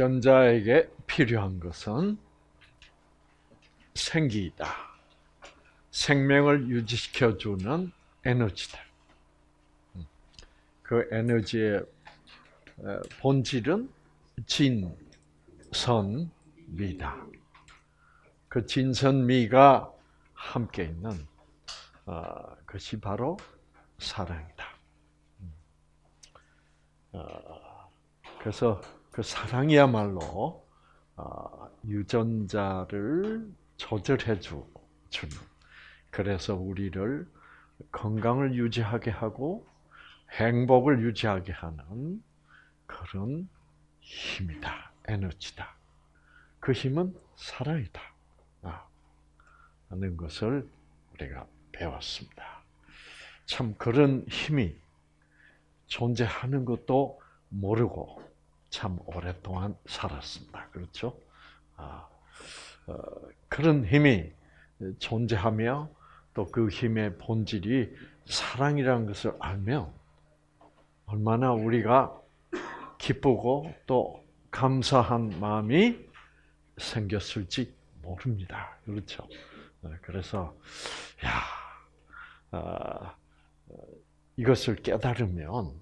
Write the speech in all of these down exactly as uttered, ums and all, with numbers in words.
유전자에게 필요한 것은 생기이다. 생명을 유지시켜주는 에너지다. 그 에너지의 본질은 진선미다. 그 진선미가 함께 있는 것이 바로 사랑이다. 그래서 그 사랑이야말로 유전자를 조절해 주는, 그래서 우리를 건강을 유지하게 하고 행복을 유지하게 하는 그런 힘이다, 에너지다. 그 힘은 사랑이다 하는 것을 우리가 배웠습니다. 참 그런 힘이 존재하는 것도 모르고 참 오랫동안 살았습니다. 그렇죠? 아, 어, 그런 힘이 존재하며 또 그 힘의 본질이 사랑이라는 것을 알면 얼마나 우리가 기쁘고 또 감사한 마음이 생겼을지 모릅니다. 그렇죠? 그래서 야, 어, 이것을 깨달으면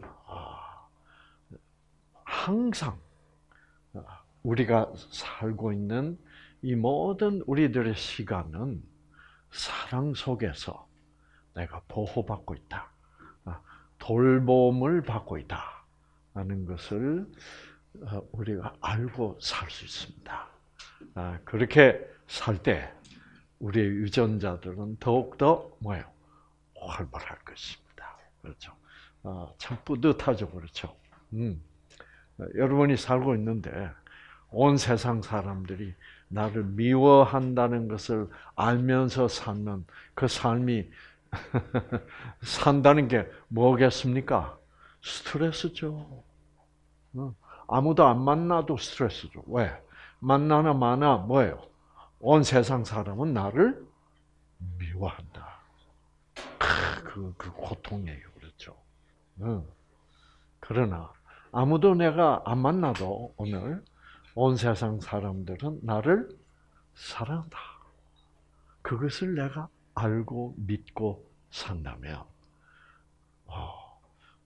항상 우리가 살고 있는 이 모든 우리들의 시간은 사랑 속에서 내가 보호받고 있다, 돌봄을 받고 있다 하는 것을 우리가 알고 살 수 있습니다. 그렇게 살 때 우리의 유전자들은 더욱더 뭐예요? 활발할 것입니다. 그렇죠? 참 뿌듯하죠, 그렇죠? 음. 여러분이 살고 있는데 온 세상 사람들이 나를 미워한다는 것을 알면서 사는 그 삶이 산다는 게 뭐겠습니까? 스트레스죠. 아무도 안 만나도 스트레스죠. 왜? 만나나 마나 뭐예요? 온 세상 사람은 나를 미워한다. 그, 그 고통이에요. 그렇죠? 그러나 아무도 내가 안 만나도 오늘 온 세상 사람들은 나를 사랑한다. 그것을 내가 알고 믿고 산다면 어,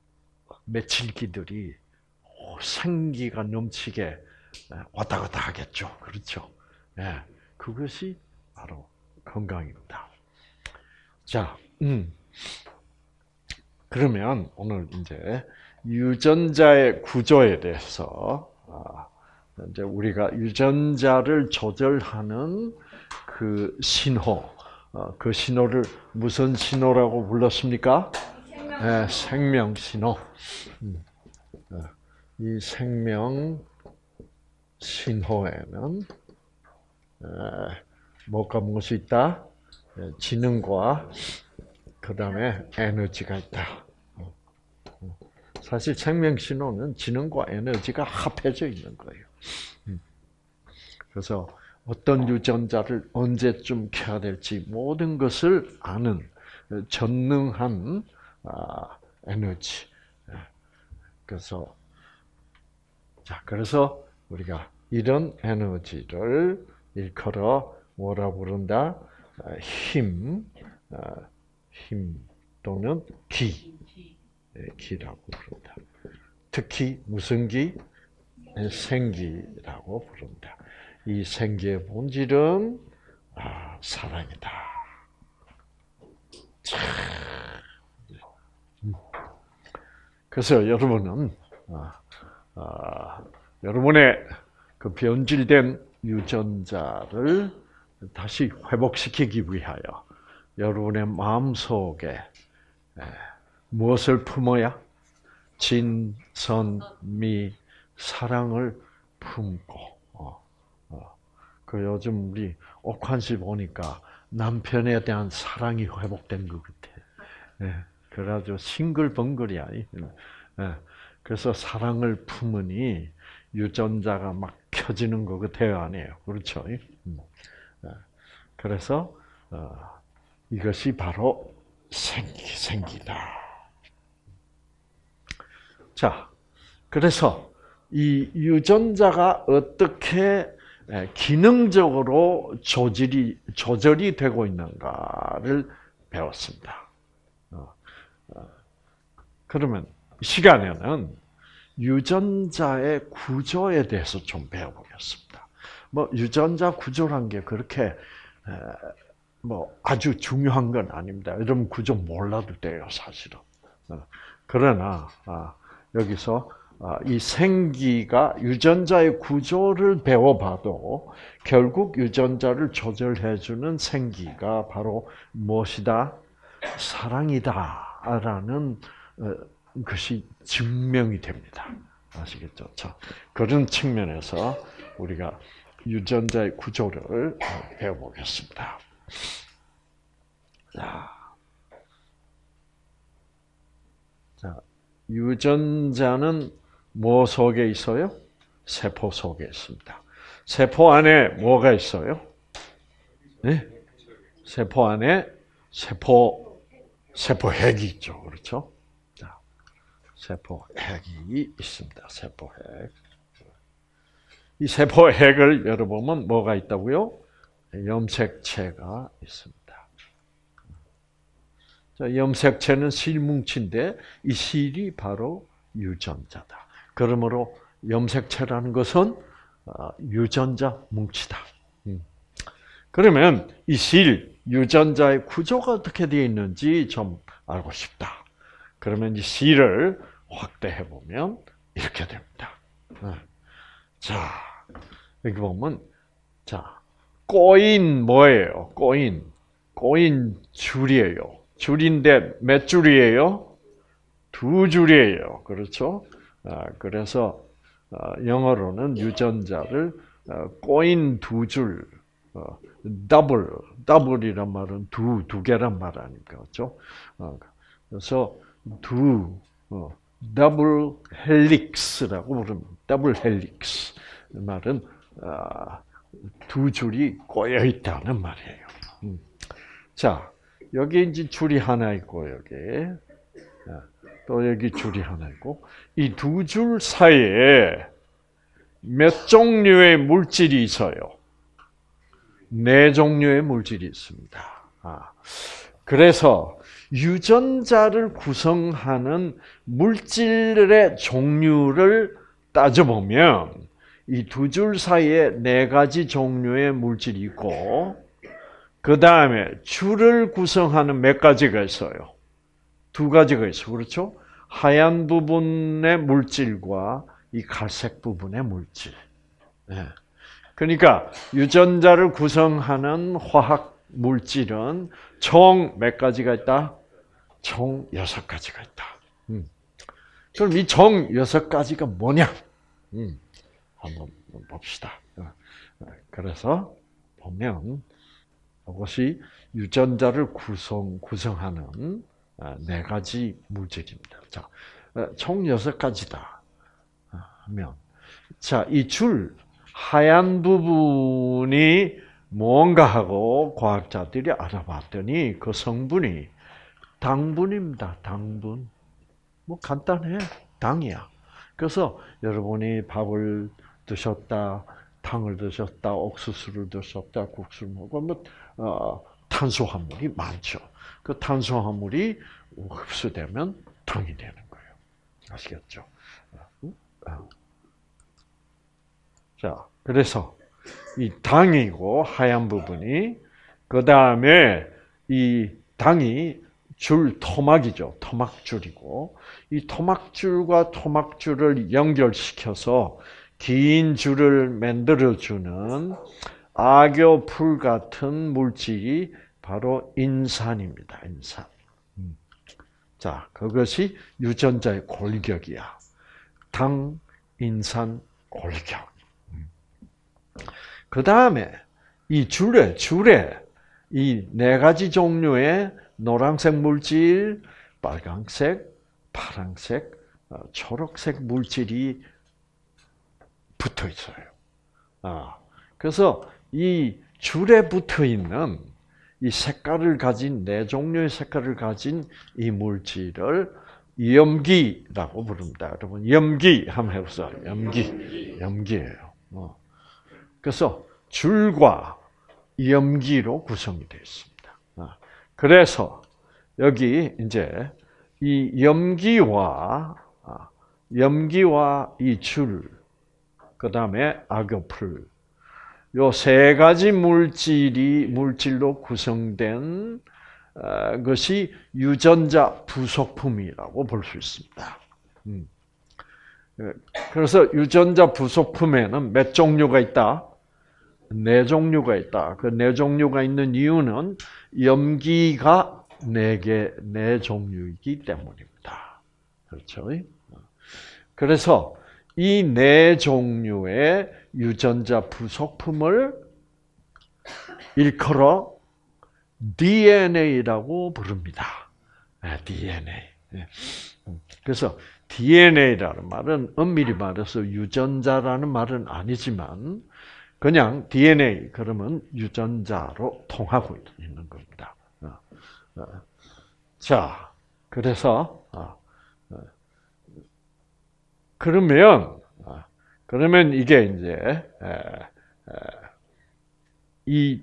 며칠기들이 생기가 넘치게 왔다 갔다 하겠죠. 그렇죠? 네, 그것이 바로 건강입니다. 자, 음. 그러면 오늘 이제 유전자의 구조에 대해서 이제 우리가 유전자를 조절하는 그 신호, 그 신호를 무슨 신호라고 불렀습니까? 생명, 네, 생명 신호. 이 생명 신호에는 뭐가 무엇이 있다? 지능과 그 다음에 에너지가 있다. 사실 생명 신호는 지능과 에너지가 합해져 있는 거예요. 그래서 어떤 유전자를 언제쯤 켜야 될지 모든 것을 아는 전능한 에너지. 그래서 자, 그래서 우리가 이런 에너지를 일컬어 뭐라 부른다? 힘, 힘 또는 기. 기라고 부른다. 특히 무슨 기? 생기라고 부른다. 이 생기의 본질은 아, 사랑이다. 참. 그래서 여러분은 아, 아, 여러분의 그 변질된 유전자를 다시 회복시키기 위하여 여러분의 마음 속에 무엇을 품어야? 진, 선, 미, 사랑을 품고. 어, 어. 그 요즘 우리 옥환 씨 보니까 남편에 대한 사랑이 회복된 것 같아. 예, 그래가지고 싱글벙글이야. 예, 그래서 사랑을 품으니 유전자가 막 켜지는 것 같아요, 아니에요? 그렇죠? 예? 그래서 어, 이것이 바로 생기, 생기다. 자, 그래서 이 유전자가 어떻게 기능적으로 조절이, 조절이 되고 있는가를 배웠습니다. 그러면 이 시간에는 유전자의 구조에 대해서 좀 배워보겠습니다. 뭐 유전자 구조란 게 그렇게 뭐 아주 중요한 건 아닙니다. 여러분 구조 몰라도 돼요, 사실은. 그러나 여기서 이 생기가 유전자의 구조를 배워봐도 결국 유전자를 조절해주는 생기가 바로 무엇이다? 사랑이다라는 것이 증명이 됩니다. 아시겠죠? 자, 그런 측면에서 우리가 유전자의 구조를 배워보겠습니다. 자, 자, 유전자는 뭐 속에 있어요? 세포 속에 있습니다. 세포 안에 뭐가 있어요? 네? 세포 안에 세포 세포핵이 있죠. 그렇죠? 자, 세포핵이 있습니다. 세포핵. 이 세포핵을 열어보면 뭐가 있다고요? 염색체가 있습니다. 자, 염색체는 실뭉치인데 이 실이 바로 유전자다. 그러므로 염색체라는 것은 유전자 뭉치다. 그러면 이 실, 유전자의 구조가 어떻게 되어 있는지 좀 알고 싶다. 그러면 이 실을 확대해 보면 이렇게 됩니다. 자, 여기 보면 자, 꼬인 뭐예요? 꼬인. 꼬인 줄이에요. 줄인데 몇 줄이에요? 두 줄이에요. 그렇죠? 그래서 영어로는 유전자를 꼬인 두 줄, 더블, 더블이란 말은 두, 두 개란 말 아닙니까? 그렇죠? 그래서 두, 더블 헬릭스라고 부릅니다. 더블 헬릭스. 말은 두 줄이 꼬여 있다는 말이에요. 자, 여기 이제 줄이 하나 있고, 여기. 또 여기 줄이 하나 있고, 이 두 줄 사이에 몇 종류의 물질이 있어요? 네 종류의 물질이 있습니다. 아, 그래서 유전자를 구성하는 물질의 종류를 따져보면 이 두 줄 사이에 네 가지 종류의 물질이 있고, 그 다음에 줄을 구성하는 몇 가지가 있어요? 두 가지가 있어요. 그렇죠? 하얀 부분의 물질과 이 갈색 부분의 물질. 네. 그러니까 유전자를 구성하는 화학 물질은 총 몇 가지가 있다? 총 여섯 가지가 있다. 음. 그럼 이 총 여섯 가지가 뭐냐? 음. 한번 봅시다. 그래서 보면 이것이 유전자를 구성, 구성하는 네 가지 물질입니다. 자, 총 여섯 가지다 하면, 자, 이 줄, 하얀 부분이 뭔가 하고 과학자들이 알아봤더니 그 성분이 당분입니다. 당분. 뭐 간단해. 당이야. 그래서 여러분이 밥을 드셨다, 탕을 드셨다, 옥수수를 드셨다, 국수를 먹으면 어, 탄수화물이 많죠. 그 탄수화물이 흡수되면 당이 되는 거예요. 아시겠죠? 자, 그래서 이 당이고 하얀 부분이, 그 다음에 이 당이 줄 토막이죠. 토막줄이고, 이 토막줄과 토막줄을 연결시켜서 긴 줄을 만들어주는 악교풀 같은 물질이 바로 인산입니다. 인산. 자, 그것이 유전자의 골격이야. 당, 인산, 골격. 그 다음에 이 줄에, 줄에 이 네 가지 종류의 노란색 물질, 빨강색, 파란색, 초록색 물질이 붙어 있어요. 아, 그래서 이 줄에 붙어 있는 이 색깔을 가진, 네 종류의 색깔을 가진 이 물질을 염기라고 부릅니다. 여러분, 염기 한번 해보세요. 염기, 염기예요. 어. 그래서 줄과 염기로 구성이 되어 있습니다. 어. 그래서 여기 이제 이 염기와 염기와 이 줄, 그 다음에 악어풀, 요 세 가지 물질이 물질로 구성된 것이 유전자 부속품이라고 볼 수 있습니다. 그래서 유전자 부속품에는 몇 종류가 있다? 네 종류가 있다. 그 네 종류가 있는 이유는 염기가 네 개, 네 종류이기 때문입니다. 그렇죠? 그래서 이 네 종류의 유전자 부속품을 일컬어 디엔에이라고 부릅니다. 디엔에이. 그래서 디엔에이라는 말은 엄밀히 말해서 유전자라는 말은 아니지만 그냥 디엔에이 그러면 유전자로 통하고 있는 겁니다. 자, 그래서 그러면 그러면 이게 이제 이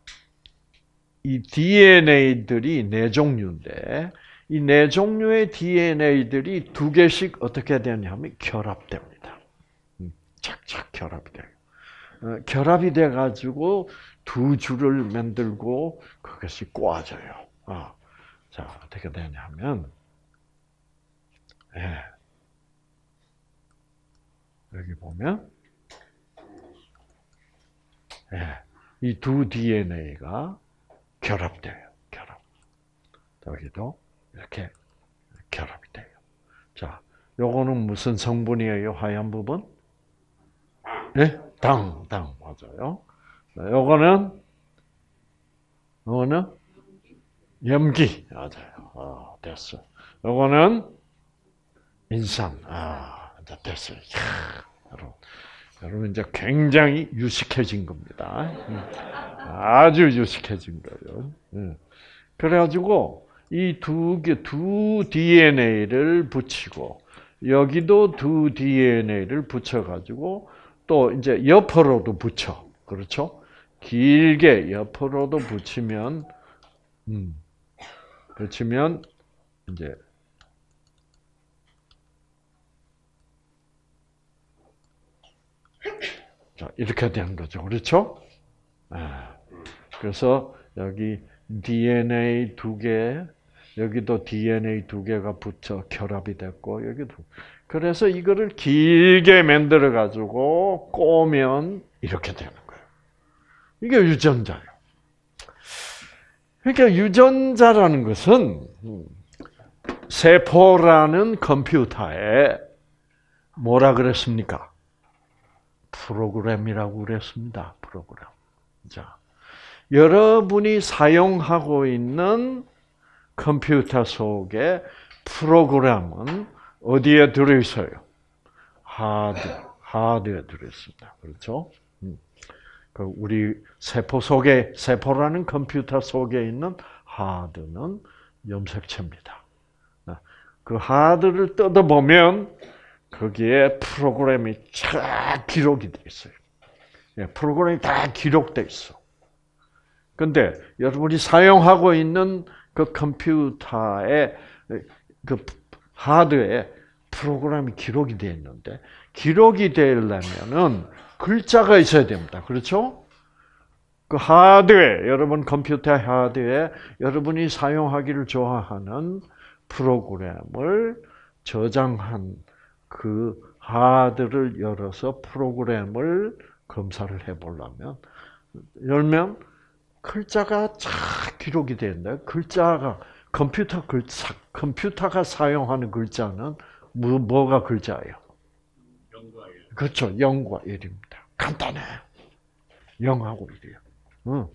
이 디엔에이들이 네 종류인데 이 네 종류의 디엔에이들이 두 개씩 어떻게 되냐면 결합됩니다. 착착 결합이 돼요. 결합이 돼 가지고 두 줄을 만들고 그것이 꼬아져요. 아, 자 어떻게 되냐면 예. 여기 보면 예, 이 두 디엔에이가 결합돼요. 결합. 여기도 이렇게 결합이 돼요. 자, 요거는 무슨 성분이에요? 하얀 부분? 네? 당, 당 맞아요. 요거는 요거는 염기 맞아요. 아, 됐어. 요거는 인산. 아, 됐어요. 이야, 여러분, 여러분 이제 굉장히 유식해진 겁니다. 아주 유식해진 거예요. 그래가지고 이 두 개, 두 디엔에이를 붙이고 여기도 두 디엔에이를 붙여가지고 또 이제 옆으로도 붙여. 그렇죠? 길게 옆으로도 붙이면, 음, 붙이면 이제 자, 이렇게 되는 거죠. 그렇죠? 그래서 여기 디엔에이 두 개, 여기도 디엔에이 두 개가 붙여 결합이 됐고, 여기도. 그래서 이거를 길게 만들어 가지고 꼬면 이렇게 되는 거예요. 이게 유전자예요. 그러니까 유전자라는 것은 세포라는 컴퓨터에 뭐라 그랬습니까? 프로그램이라고 그랬습니다. 프로그램. 자, 여러분이 사용하고 있는 컴퓨터 속에 프로그램은 어디에 들어있어요? 하드, 하드에 들어있습니다. 그렇죠? 우리 세포 속에, 세포라는 컴퓨터 속에 있는 하드는 염색체입니다. 그 하드를 뜯어보면 거기에 프로그램이 쫙 기록이 되어 있어요. 프로그램이 다 기록되어 있어. 근데 여러분이 사용하고 있는 그 컴퓨터의 그 하드에 프로그램이 기록이 되어 있는데 기록이 되려면은 글자가 있어야 됩니다. 그렇죠? 그 하드에 여러분 컴퓨터 하드에 여러분이 사용하기를 좋아하는 프로그램을 저장한 그 하드를 열어서 프로그램을 검사를 해보려면 열면 글자가 쫙 기록이 되는데 글자가 컴퓨터 글자 컴퓨터가 사용하는 글자는 뭐, 뭐가 글자예요? 영과 일. 그렇죠. 영과 일입니다. 간단해. 영하고 일이에요. 응.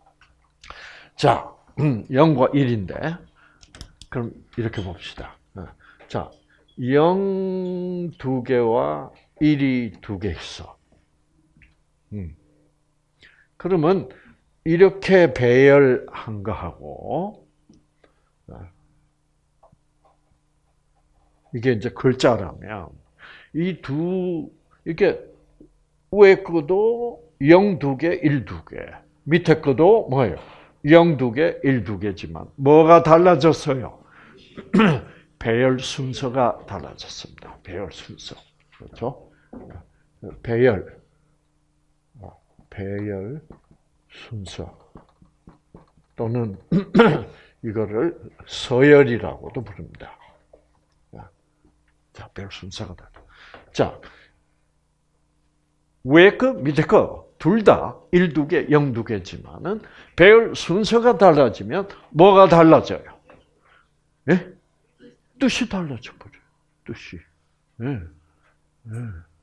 자, 영과 일인데 그럼 이렇게 봅시다. 자, 영 두 개와 일이 두 개 있어. 음. 그러면 이렇게 배열한 거하고 이게 이제 글자라면 이 두 이게 위에 거도 영 두 개, 일 두 개. 밑에 거도 뭐예요? 영 두 개, 일 두 개지만 뭐가 달라졌어요? 배열 순서가 달라졌습니다. 배열 순서. 그렇죠? 배열. 배열 순서. 또는 이거를 서열이라고도 부릅니다. 자, 배열 순서가 달라. 자, 위에 거, 밑에 거, 둘 다 일 두 개, 영 두 개지만은 배열 순서가 달라지면 뭐가 달라져요? 예? 뜻이 달라져 버려요. 뜻이. 예. 예.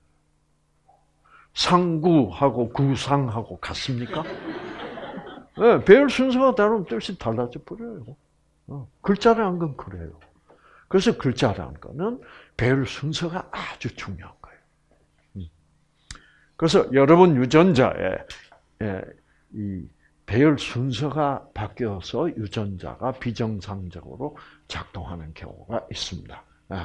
상구하고 구상하고 같습니까? 예, 배열 순서가 다르면 뜻이 달라져 버려요. 어, 글자라는 건 그래요. 그래서 글자라는 거는 배열 순서가 아주 중요한 거예요. 그래서 여러분 유전자에 이 배열 순서가 바뀌어서 유전자가 비정상적으로 작동하는 경우가 있습니다.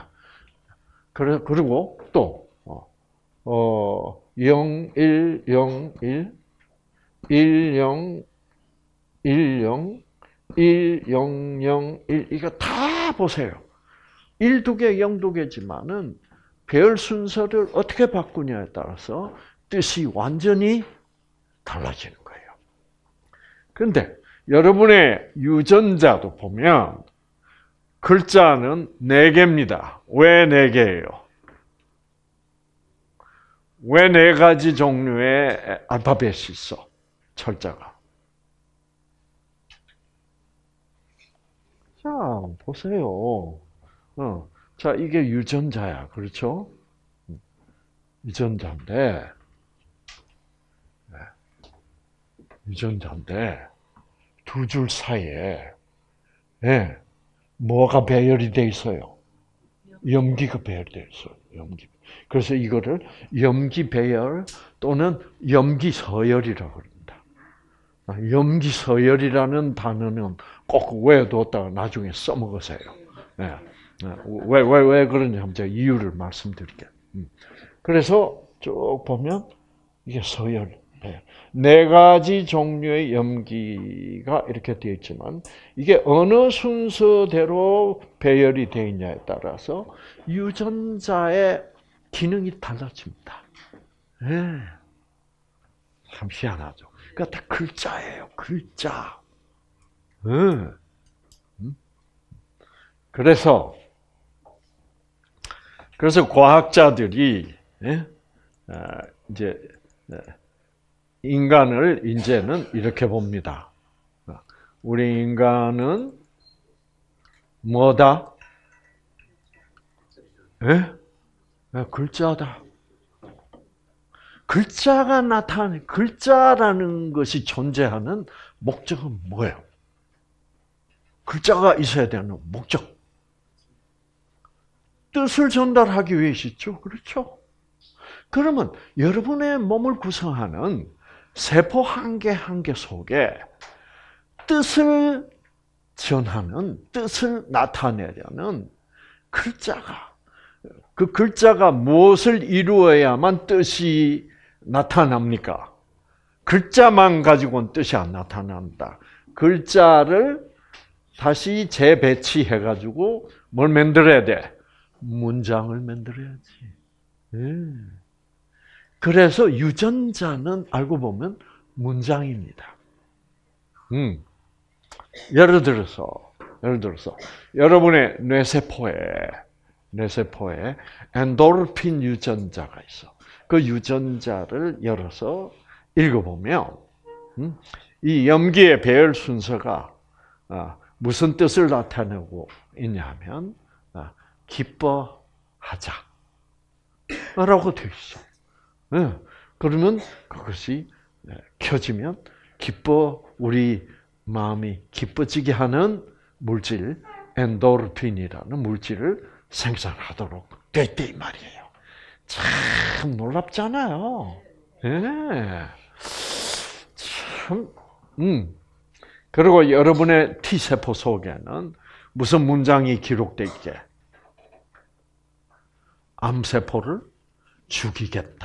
그리고 또 어, 영, 일, 영, 일, 일, 영, 일, 영, 일, 영, 영, 일 이거 다 보세요. 일 두 개, 영 두 개지만은 배열 순서를 어떻게 바꾸냐에 따라서 뜻이 완전히 달라지는 거예요. 그런데 여러분의 유전자도 보면 글자는 네 개입니다. 왜 네 개예요? 왜 네 가지 종류의 알파벳이 있어? 철자가. 자, 보세요. 어, 자, 이게 유전자야. 그렇죠? 유전자인데, 유전자인데, 두 줄 사이에, 예, 뭐가 배열이 돼 있어요? 염기가 배열되어 있어요. 염기. 그래서 이거를 염기 배열 또는 염기 서열이라고 합니다. 염기 서열이라는 단어는 꼭 외워두었다가 나중에 써먹으세요. 네. 왜, 왜, 왜 그러냐 하면 제가 이유를 말씀드릴게요. 그래서 쭉 보면 이게 서열. 네 가지 종류의 염기가 이렇게 되어 있지만 이게 어느 순서대로 배열이 되어 있냐에 따라서 유전자의 기능이 달라집니다. 네. 참 희한하죠. 그러니까 다 글자예요. 글자. 네. 그래서 그래서 과학자들이 이제 인간을 이제는 이렇게 봅니다. 우리 인간은 뭐다? 예? 글자다. 글자가 나타내, 글자라는 것이 존재하는 목적은 뭐예요? 글자가 있어야 되는 목적. 뜻을 전달하기 위해서죠. 그렇죠? 그러면 여러분의 몸을 구성하는 세포 한 개 한 개 속에 뜻을 전하는, 뜻을 나타내려는 글자가, 그 글자가 무엇을 이루어야만 뜻이 나타납니까? 글자만 가지고는 뜻이 안 나타난다. 글자를 다시 재배치해가지고 뭘 만들어야 돼? 문장을 만들어야지. 네. 그래서 유전자는 알고 보면 문장입니다. 음. 예를 들어서, 예를 들어서, 여러분의 뇌세포에, 뇌세포에 엔도르핀 유전자가 있어. 그 유전자를 열어서 읽어보면, 음, 이 염기의 배열 순서가 무슨 뜻을 나타내고 있냐면, 기뻐하자. 라고 되어 있어. 네. 그러면 그것이 켜지면 기뻐, 우리 마음이 기뻐지게 하는 물질, 엔도르핀이라는 물질을 생산하도록 돼 있다 이 말이에요. 참 놀랍잖아요. 네. 참, 음. 그리고 여러분의 T세포 속에는 무슨 문장이 기록되어 있게? 암세포를 죽이겠다.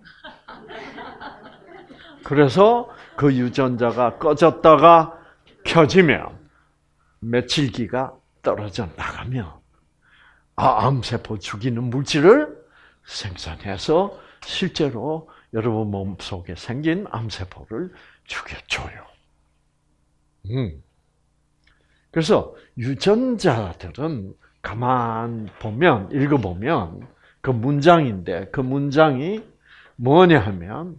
그래서 그 유전자가 꺼졌다가 켜지면 며칠기가 떨어져 나가면 아, 암세포 죽이는 물질을 생산해서 실제로 여러분 몸속에 생긴 암세포를 죽여줘요. 음. 그래서 유전자들은 가만 보면, 읽어보면 그 문장인데 그 문장이 뭐냐 하면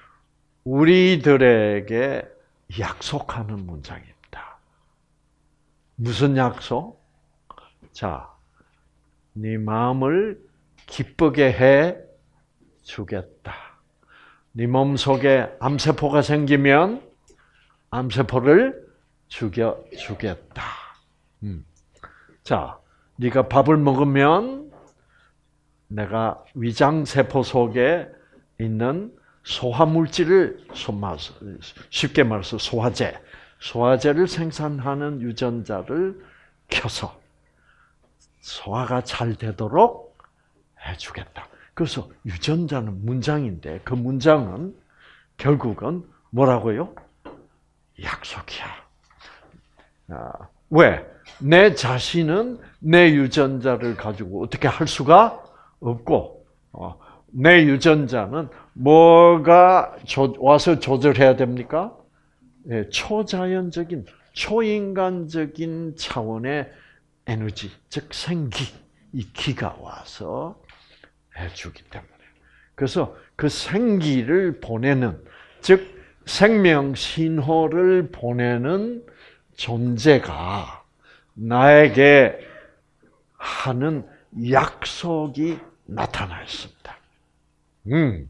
우리들에게 약속하는 문장입니다. 무슨 약속? 자, 네 마음을 기쁘게 해 주겠다. 네 몸속에 암세포가 생기면 암세포를 죽여 주겠다. 음. 자, 네가 밥을 먹으면 내가 위장세포 속에 있는 소화물질을, 쉽게 말해서 소화제, 소화제를 생산하는 유전자를 켜서 소화가 잘 되도록 해주겠다. 그래서 유전자는 문장인데 그 문장은 결국은 뭐라고요? 약속이야. 아, 왜? 내 자신은 내 유전자를 가지고 어떻게 할 수가 없고, 어, 내 유전자는 뭐가 조, 와서 조절해야 됩니까? 예, 초자연적인, 초인간적인 차원의 에너지, 즉 생기, 이 기가 와서 해주기 때문에. 그래서 그 생기를 보내는, 즉 생명 신호를 보내는 존재가 나에게 하는 약속이 나타나 있습니다. 음,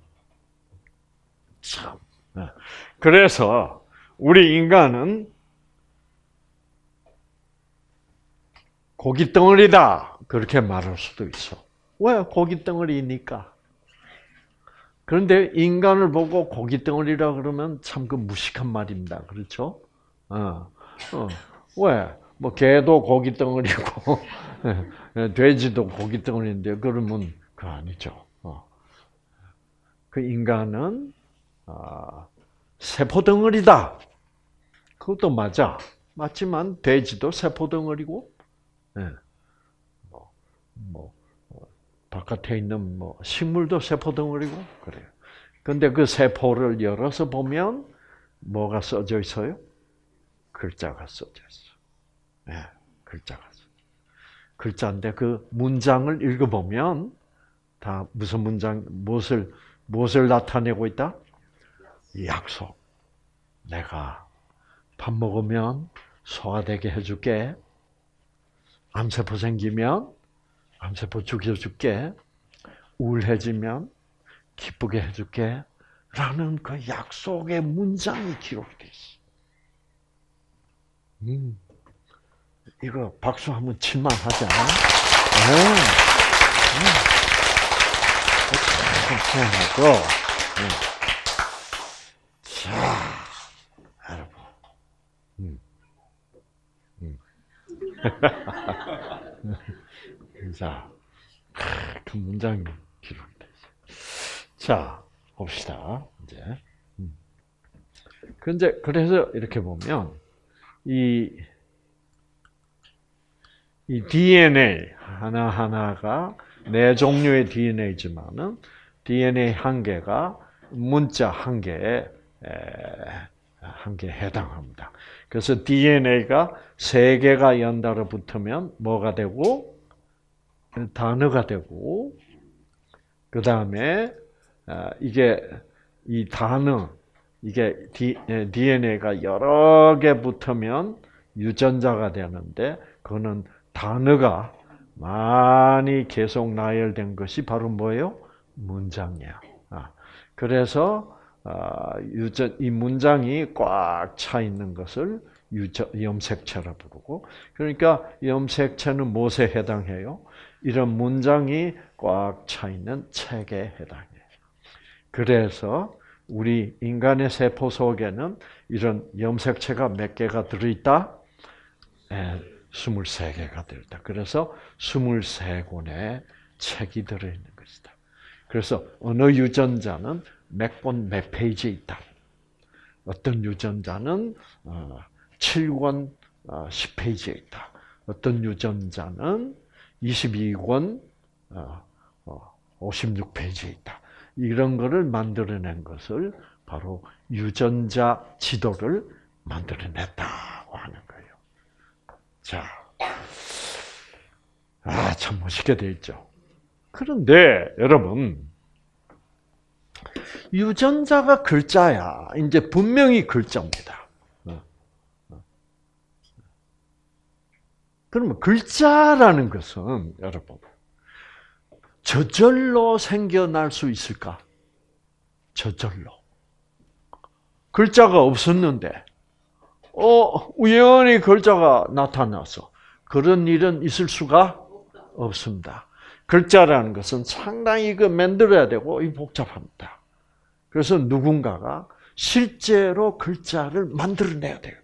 참. 그래서 우리 인간은 고기 덩어리다 그렇게 말할 수도 있어. 왜 고기 덩어리니까? 그런데 인간을 보고 고기 덩어리라 그러면 참 그 무식한 말입니다. 그렇죠? 어, 어. 왜? 뭐 개도 고기 덩어리고 돼지도 고기 덩어리인데 그러면 그 아니죠. 어. 그 인간은 어, 세포 덩어리다. 그것도 맞아. 맞지만 돼지도 세포 덩어리고, 네. 뭐, 뭐 바깥에 있는 뭐 식물도 세포 덩어리고 그래요. 그런데 그 세포를 열어서 보면 뭐가 써져 있어요? 글자가 써져 있어. 네, 글자가 써. 글자인데 그 문장을 읽어보면 다 무슨 문장, 무엇을 무엇을 나타내고 있다? 약속. 내가 밥 먹으면 소화되게 해줄게. 암세포 생기면 암세포 죽여줄게. 우울해지면 기쁘게 해줄게. 라는 그 약속의 문장이 기록되어 있어. 음, 이거 박수 한번 칠만 하자. 네. 네. 하고, 네. 자, 여러분. 음. 음. 자, 그 문장이 기록이 되죠. 자, 봅시다. 이제. 음. 근데 그래서 이렇게 보면 이, 이 디엔에이 하나 하나가 네 종류의 디엔에이지만은 디엔에이 한 개가 문자 한 개에 한 개에 해당합니다. 그래서 디엔에이가 세 개가 연달아 붙으면 뭐가 되고 단어가 되고 그 다음에 이게 이 단어 이게 디엔에이가 여러 개 붙으면 유전자가 되는데 그거는 단어가 많이 계속 나열된 것이 바로 뭐예요? 문장이야. 그래서 유전 이 문장이 꽉 차 있는 것을 유전 염색체라 부르고, 그러니까 염색체는 무엇에 해당해요? 이런 문장이 꽉 차 있는 책에 해당해요. 그래서 우리 인간의 세포 속에는 이런 염색체가 몇 개가 들어있다? 네, 스물세 개가 들어있다. 그래서 스물세 권의 책이 들어있는 것이다. 그래서 어느 유전자는 몇 권 몇 페이지에 있다. 어떤 유전자는 칠 권 십 페이지에 있다. 어떤 유전자는 이십이 권 오십육 페이지에 있다. 이런 거를 만들어낸 것을 바로 유전자 지도를 만들어냈다고 하는 거예요. 자, 아, 참 멋있게 돼 있죠. 그런데 여러분, 유전자가 글자야. 이제 분명히 글자입니다. 그러면 글자라는 것은 여러분 저절로 생겨날 수 있을까? 저절로. 글자가 없었는데 어, 우연히 글자가 나타나서 그런 일은 있을 수가 없습니다. 글자라는 것은 상당히 그 만들어야 되고 이 복잡합니다. 그래서 누군가가 실제로 글자를 만들어내야 돼요.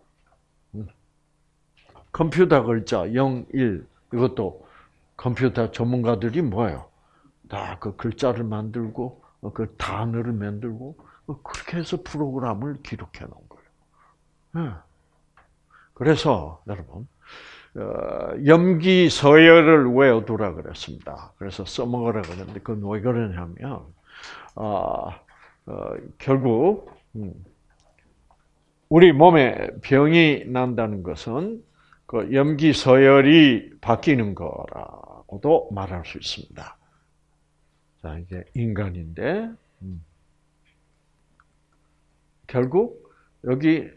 컴퓨터 글자 영, 일 이것도 컴퓨터 전문가들이 뭐예요? 다 그 글자를 만들고 그 단어를 만들고 그렇게 해서 프로그램을 기록해 놓은 거예요. 그래서 여러분 염기서열을 외워두라 그랬습니다. 그래서 써먹으라 그랬는데 그건 왜 그러냐면 어, 어, 결국 우리 몸에 병이 난다는 것은 그 염기서열이 바뀌는 거라고도 말할 수 있습니다. 자, 이게 인간인데, 음. 결국, 여기,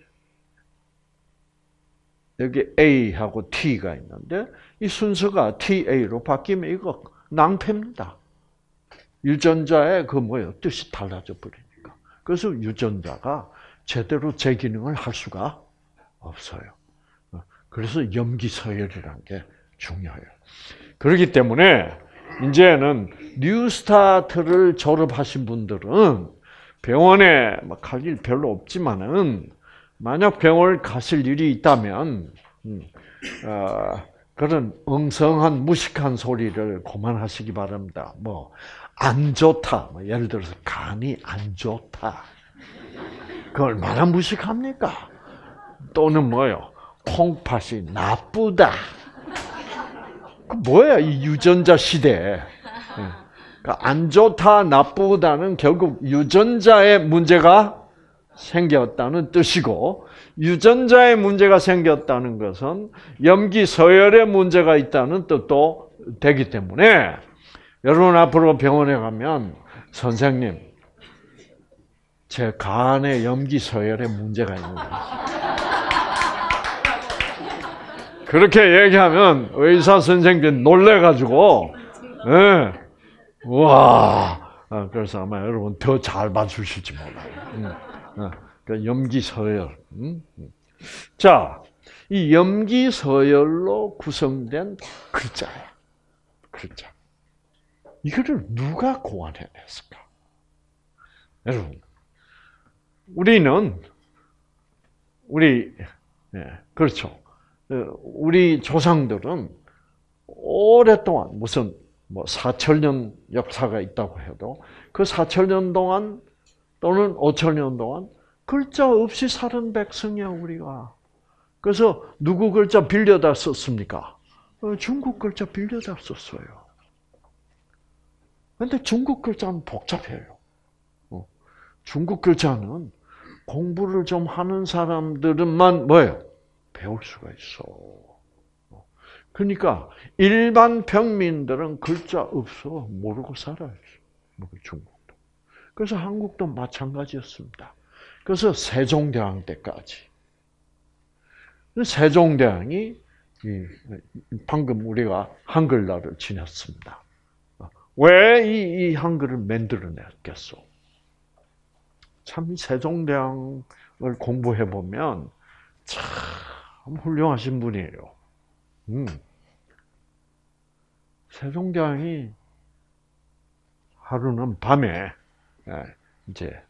여기 A하고 T가 있는데, 이 순서가 티 에이로 바뀌면 이거 낭패입니다. 유전자의 그 뭐예요? 뜻이 달라져 버리니까. 그래서 유전자가 제대로 제 기능을 할 수가 없어요. 그래서 염기서열이라는 게 중요해요. 그렇기 때문에 이제는 뉴스타트를 졸업하신 분들은 병원에 갈 일 별로 없지만은 만약 병원을 가실 일이 있다면 어, 그런 엉성한 무식한 소리를 그만하시기 바랍니다. 뭐 안 좋다, 뭐 예를 들어서 간이 안 좋다. 그 얼마나 무식합니까? 또는 뭐요? 콩팥이 나쁘다. 그 뭐야 이 유전자 시대. 그러니까 안 좋다, 나쁘다는 결국 유전자의 문제가 생겼다는 뜻이고 유전자의 문제가 생겼다는 것은 염기서열의 문제가 있다는 뜻도 되기 때문에 여러분 앞으로 병원에 가면 선생님 제 간에 염기서열에 문제가 있는 거예요. 그렇게 얘기하면 의사 선생님들이 놀래가지고, 예, 와, 그래서 아마 여러분 더 잘 봐주실지 몰라요. 그 염기서열. 자, 이 염기서열로 구성된 글자예요. 글자. 이거를 누가 고안해냈을까? 여러분, 우리는 우리 예, 그렇죠. 우리 조상들은 오랫동안 무슨 뭐 사천 년 역사가 있다고 해도 그 사천 년 동안 또는 오천 년 동안 글자 없이 살은 백성이야 우리가. 그래서 누구 글자 빌려다 썼습니까? 중국 글자 빌려다 썼어요. 그런데 중국 글자는 복잡해요. 중국 글자는 공부를 좀 하는 사람들은만 뭐예요? 배울 수가 있어. 그러니까 일반 평민들은 글자 없어 모르고 살아요. 중국도. 그래서 한국도 마찬가지였습니다. 그래서 세종대왕 때까지. 세종대왕이 방금 우리가 한글날을 지냈습니다. 왜 이 한글을 만들어냈겠어? 참 세종대왕을 공부해 보면 참 훌륭하신 분이에요. 음. 세종대왕이 하루는 밤에 이제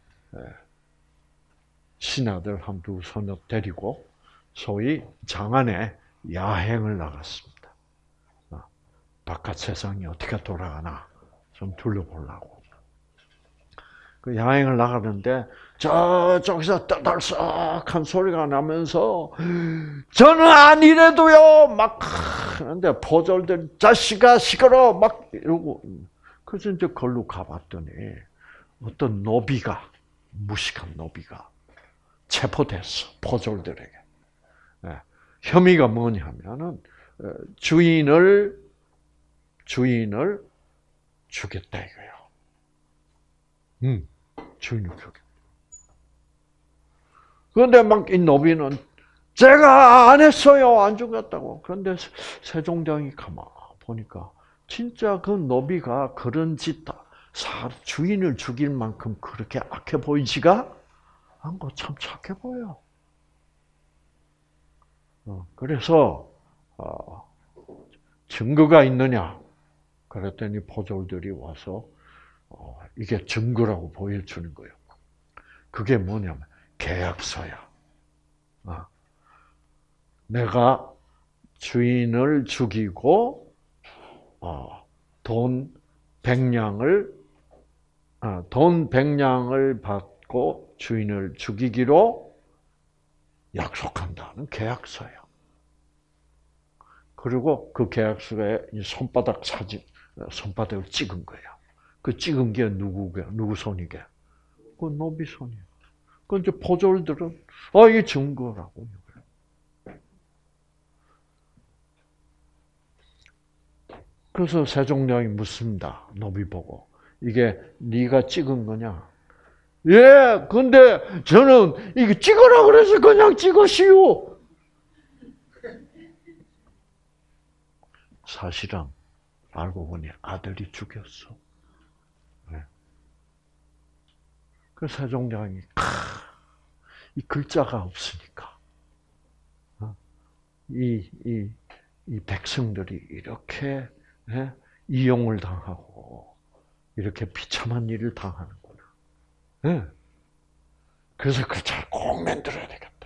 신하들 한두 서너 데리고 소위 장안에 야행을 나갔습니다. 바깥 세상이 어떻게 돌아가나 좀 둘러보려고. 그 여행을 나가는데 저쪽에서 떠들썩한 소리가 나면서 저는 아니래도요 막 근데 포졸들 자식아 시끄러 막 이러고 그래서 이제 걸로 가봤더니 어떤 노비가 무식한 노비가 체포됐어 포졸들에게. 네. 혐의가 뭐냐면은 주인을 주인을 죽였다 이거예요. 음, 주인을 죽였다. 그런데 막 이 노비는 제가 안 했어요, 안 죽였다고. 그런데 세종대왕이 가만 보니까 진짜 그 노비가 그런 짓, 주인을 죽일 만큼 그렇게 악해 보이지가 않고 참 착해 보여. 그래서 어, 증거가 있느냐? 그랬더니 포졸들이 와서 어, 이게 증거라고 보여주는 거예요. 그게 뭐냐면 계약서야. 어. 내가 주인을 죽이고 어, 돈 백냥을 어, 돈 백냥을 받고 주인을 죽이기로 약속한다는 계약서야. 그리고 그 계약서에 손바닥 사진, 손바닥을 찍은 거야. 그 찍은 게 누구게? 누구 손이게? 그 노비 손이야. 그 이제 포졸들은 아 이게 증거라고. 그래서 세종대왕이 묻습니다. 노비 보고 이게 네가 찍은 거냐? 예, 근데 저는 이게 찍으라 그래서 그냥 찍으시오. 사실은 알고 보니 아들이 죽였어. 네. 그 세종대왕이 이 글자가 없으니까 이, 이, 이 백성들이 이렇게 네? 이용을 당하고 이렇게 비참한 일을 당하는구나. 네. 그래서 글자를 꼭 만들어야 되겠다.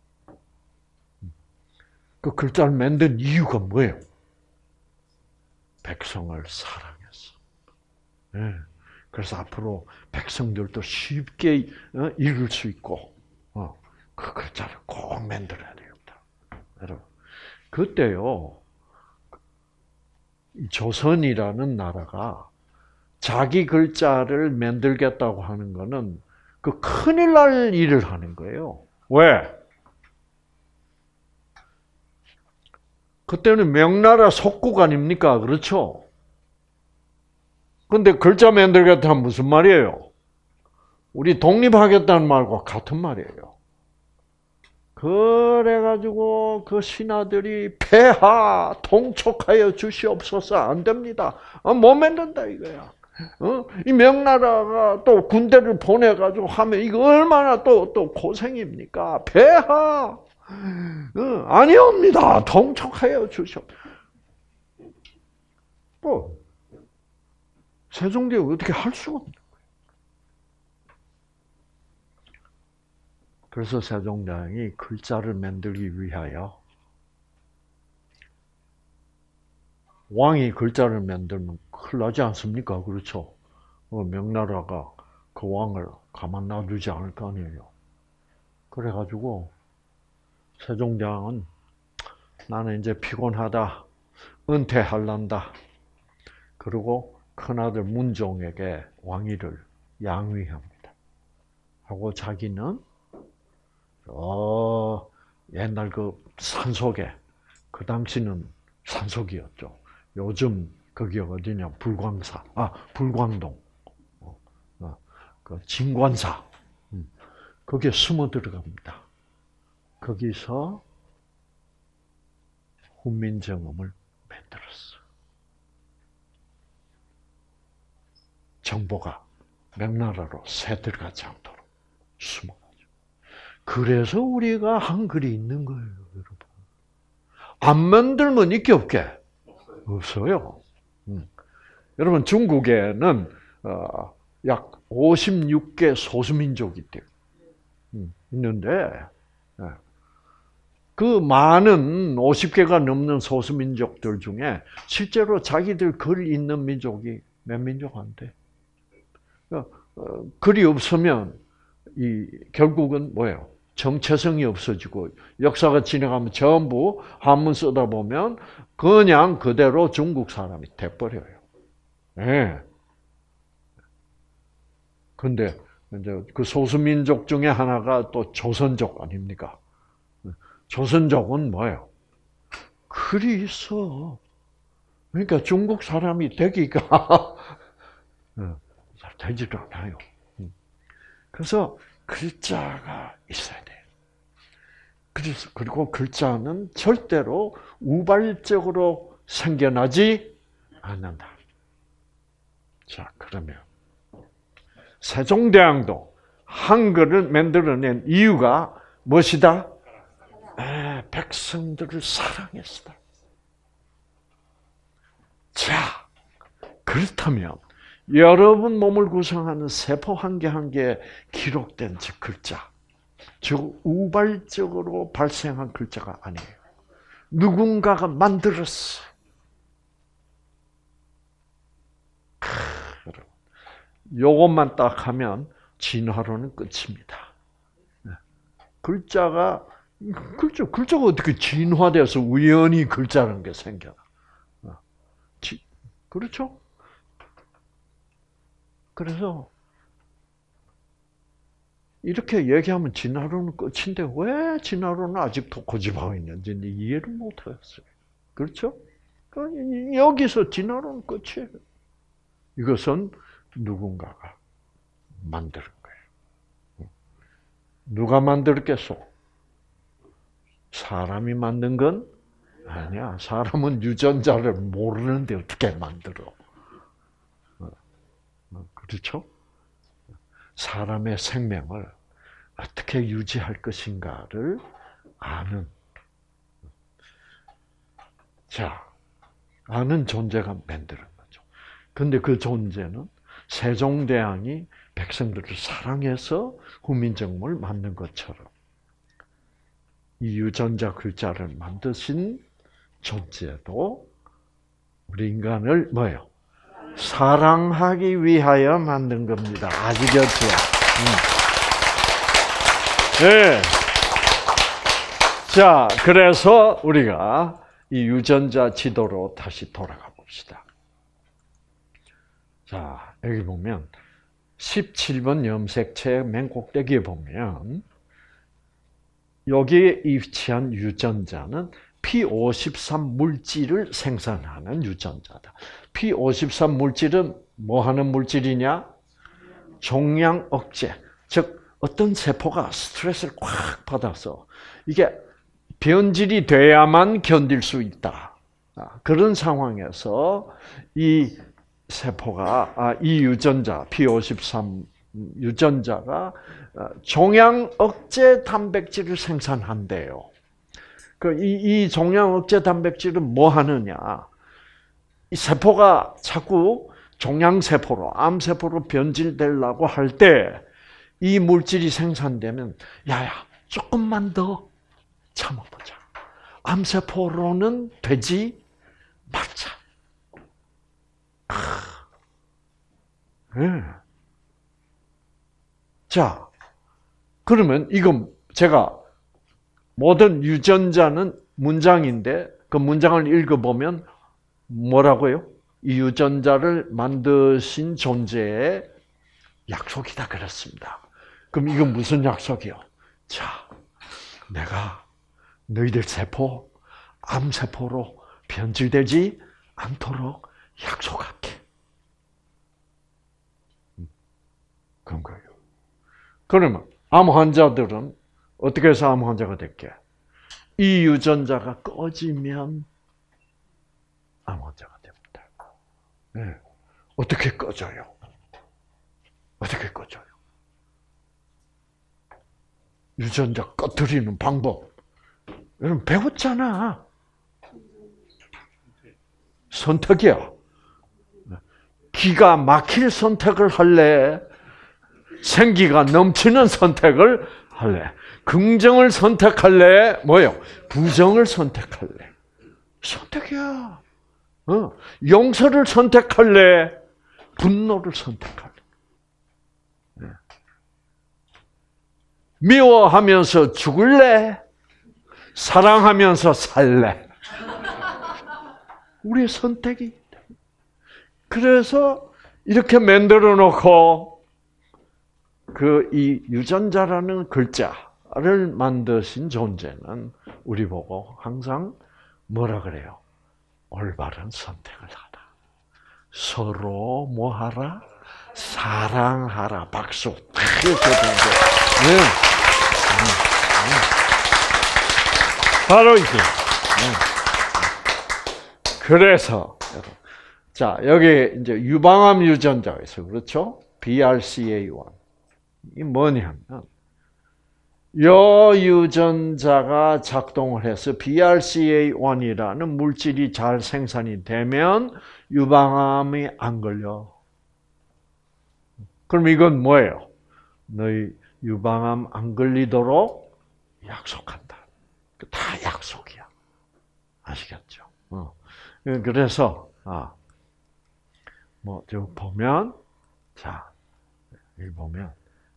그 글자를 만든 이유가 뭐예요? 백성을 사랑했어. 네. 그래서 앞으로 백성들도 쉽게 읽을 수 있고 그 글자를 꼭 만들어야 되겠다. 여러분, 그때요 조선이라는 나라가 자기 글자를 만들겠다고 하는 것은 그 큰일 날 일을 하는 거예요. 왜? 그때는 명나라 속국 아닙니까? 그렇죠? 근데 글자 만들겠다 하면 무슨 말이에요? 우리 독립하겠다는 말과 같은 말이에요. 그래가지고 그 신하들이 폐하 통촉하여 주시옵소서 안 됩니다. 못 만든다 이거야. 어? 이 명나라가 또 군대를 보내가지고 하면 이거 얼마나 또, 또 고생입니까? 폐하! 어, 아니옵니다. 통촉하여 주시옵. 뭐, 세종대왕이 어떻게 할 수가 없는 거예요. 그래서 세종대왕이 글자를 만들기 위하여 왕이 글자를 만들면 큰일 나지 않습니까? 그렇죠? 명나라가 그 왕을 가만 놔두지 않을 거 아니에요. 그래가지고 세종대왕은 나는 이제 피곤하다. 은퇴할란다. 그리고 큰아들 문종에게 왕위를 양위합니다. 하고 자기는 어 옛날 그 산속에 그 당시는 산속이었죠. 요즘 거기 어디냐 불광사 아 불광동 어, 어, 그 진관사 음, 거기에 숨어 들어갑니다. 거기서 훈민정음을 만들었어. 정보가 명나라로 새들어가지 않도록 숨어가지고. 그래서 우리가 한글이 있는 거예요, 여러분. 안 만들면 있게 없게? 없어요. 음. 여러분, 중국에는 어, 약 오십육 개 소수민족이 있대요. 음, 있는데, 네. 그 많은 오십 개가 넘는 소수민족들 중에 실제로 자기들 글 있는 민족이 몇 민족 안 돼. 글이 없으면 이 결국은 뭐예요? 정체성이 없어지고 역사가 지나가면 전부 한문 쓰다 보면 그냥 그대로 중국 사람이 돼버려요. 예. 네. 근데 이제 그 소수민족 중에 하나가 또 조선족 아닙니까? 조선족은 뭐예요? 글이 있어. 그러니까 중국 사람이 되기가 잘 되지도 않아요. 그래서 글자가 있어야 돼요. 그래서 그리고 글자는 절대로 우발적으로 생겨나지 않는다. 자, 그러면 세종대왕도 한글을 만들어낸 이유가 무엇이다? 에, 백성들을 사랑했다. 자, 그렇다면 여러분 몸을 구성하는 세포 한 개 한 개에 기록된 저 글자, 저 우발적으로 발생한 글자가 아니에요. 누군가가 만들었어. 요것만 딱 하면 진화론은 끝입니다. 글자가 글자 글자가 어떻게 진화돼서 우연히 글자라는 게 생겨나? 그렇죠? 그래서 이렇게 얘기하면 진화론은 끝인데 왜 진화론은 아직도 고집하고 있는지 이해를 못하겠어요. 그렇죠? 여기서 진화론은 끝이에요. 이것은 누군가가 만든 거예요. 누가 만들었겠소? 사람이 만든 건 아니야. 사람은 유전자를 모르는데 어떻게 만들어? 그렇죠? 사람의 생명을 어떻게 유지할 것인가를 아는, 자, 아는 존재가 만드는 거죠. 근데 그 존재는 세종대왕이 백성들을 사랑해서 후민정음을 만든 것처럼 이 유전자 글자를 만드신 존재도 우리 인간을 뭐예요? 사랑하기 위하여 만든 겁니다. 아시겠죠? 음. 네. 자, 그래서 우리가 이 유전자 지도로 다시 돌아가 봅시다. 자, 여기 보면 십칠 번 염색체 맨 꼭대기에 보면 여기에 위치한 유전자는 피 오십삼 물질을 생산하는 유전자다. 피 오십삼 물질은 뭐 하는 물질이냐? 종양 억제. 즉 어떤 세포가 스트레스를 꽉 받아서 이게 변질이 돼야만 견딜 수 있다. 그런 상황에서 이 세포가, 이 유전자, 피 오십삼 유전자가 종양 억제 단백질을 생산한대요. 그 이 이 종양 억제 단백질은 뭐 하느냐? 이 세포가 자꾸 종양 세포로, 암 세포로 변질되려고 할 때 이 물질이 생산되면 야야 조금만 더 참아보자. 암 세포로는 되지 말자. 네. 자, 그러면 이건 제가 모든 유전자는 문장인데 그 문장을 읽어보면 뭐라고요? 이 유전자를 만드신 존재의 약속이다 그랬습니다. 그럼 이건 무슨 약속이요? 자, 내가 너희들 세포, 암세포로 변질되지 않도록 약속할게. 그런 거예요. 그러면 암 환자들은 어떻게 해서 암 환자가 될게? 이 유전자가 꺼지면 암 환자가 됩니다. 네. 어떻게 꺼져요? 어떻게 꺼져요? 유전자 꺼뜨리는 방법. 여러분 배웠잖아. 선택이야. 기가 막힐 선택을 할래? 생기가 넘치는 선택을 할래? 긍정을 선택할래? 뭐요? 부정을 선택할래? 선택이야. 어. 용서를 선택할래? 분노를 선택할래? 네. 미워하면서 죽을래? 사랑하면서 살래? 우리의 선택이. 그래서 이렇게 만들어 놓고 그 이 유전자라는 글자를 만드신 존재는 우리 보고 항상 뭐라 그래요? 올바른 선택을 하라. 서로 뭐하라? 사랑하라. 박수. 이렇게 된 거. 네. 바로 이게. 그래서 자 여기 이제 유방암 유전자가 있어요. 그렇죠? 비 알 씨 에이 원. 이 뭐냐면 요 유전자가 작동을 해서 비 알 씨 에이 원이라는 물질이 잘 생산이 되면 유방암이 안 걸려. 그럼 이건 뭐예요? 너희 유방암 안 걸리도록 약속한다. 다 약속이야. 아시겠죠? 어. 그래서 아, 뭐 저 보면 자 여기 보면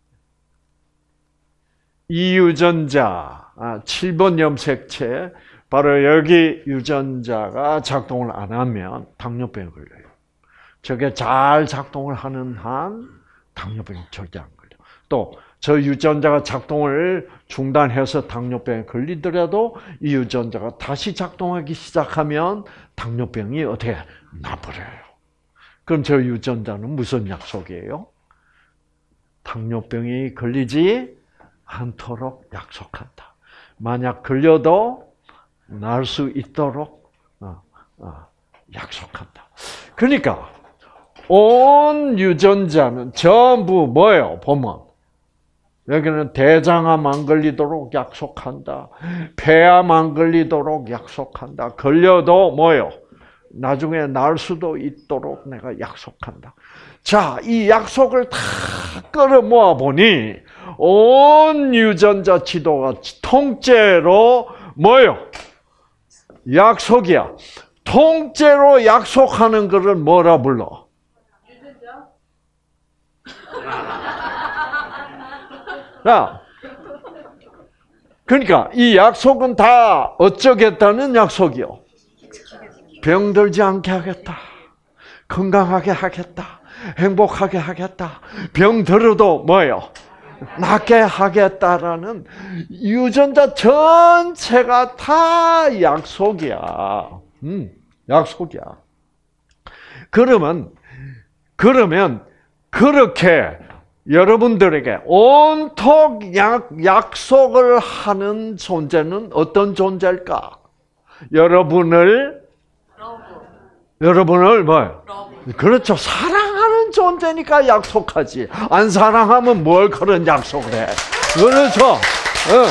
이 유전자 아, 칠 번 염색체 바로 여기 유전자가 작동을 안 하면 당뇨병에 걸려요. 저게 잘 작동을 하는 한 당뇨병이 절대 안 걸려. 또 저 유전자가 작동을 중단해서 당뇨병에 걸리더라도 이 유전자가 다시 작동하기 시작하면 당뇨병이 어떻게 나버려요. 그럼 저 유전자는 무슨 약속이에요? 당뇨병이 걸리지 않도록 약속한다. 만약 걸려도 날 수 있도록 어, 어, 약속한다. 그러니까 온 유전자는 전부 뭐예요? 보면 여기는 대장암 안 걸리도록 약속한다. 폐암 안 걸리도록 약속한다. 걸려도 뭐예요? 나중에 날 수도 있도록 내가 약속한다. 자, 이 약속을 다 끌어모아 보니 온 유전자 지도가 통째로 뭐예요? 약속이야. 통째로 약속하는 것을 뭐라 불러? 자, 그러니까 이 약속은 다 어쩌겠다는 약속이요. 병들지 않게 하겠다. 건강하게 하겠다. 행복하게 하겠다. 병들어도 뭐예요? 낫게 하겠다라는 유전자 전체가 다 약속이야. 음, 약속이야. 그러면, 그러면, 그렇게 여러분들에게 온통 약, 약속을 하는 존재는 어떤 존재일까? 여러분을, 러브. 여러분을 뭐요? 러브. 그렇죠. 사랑하는 존재니까 약속하지. 안 사랑하면 뭘 그런 약속을 해. 그렇죠. 응.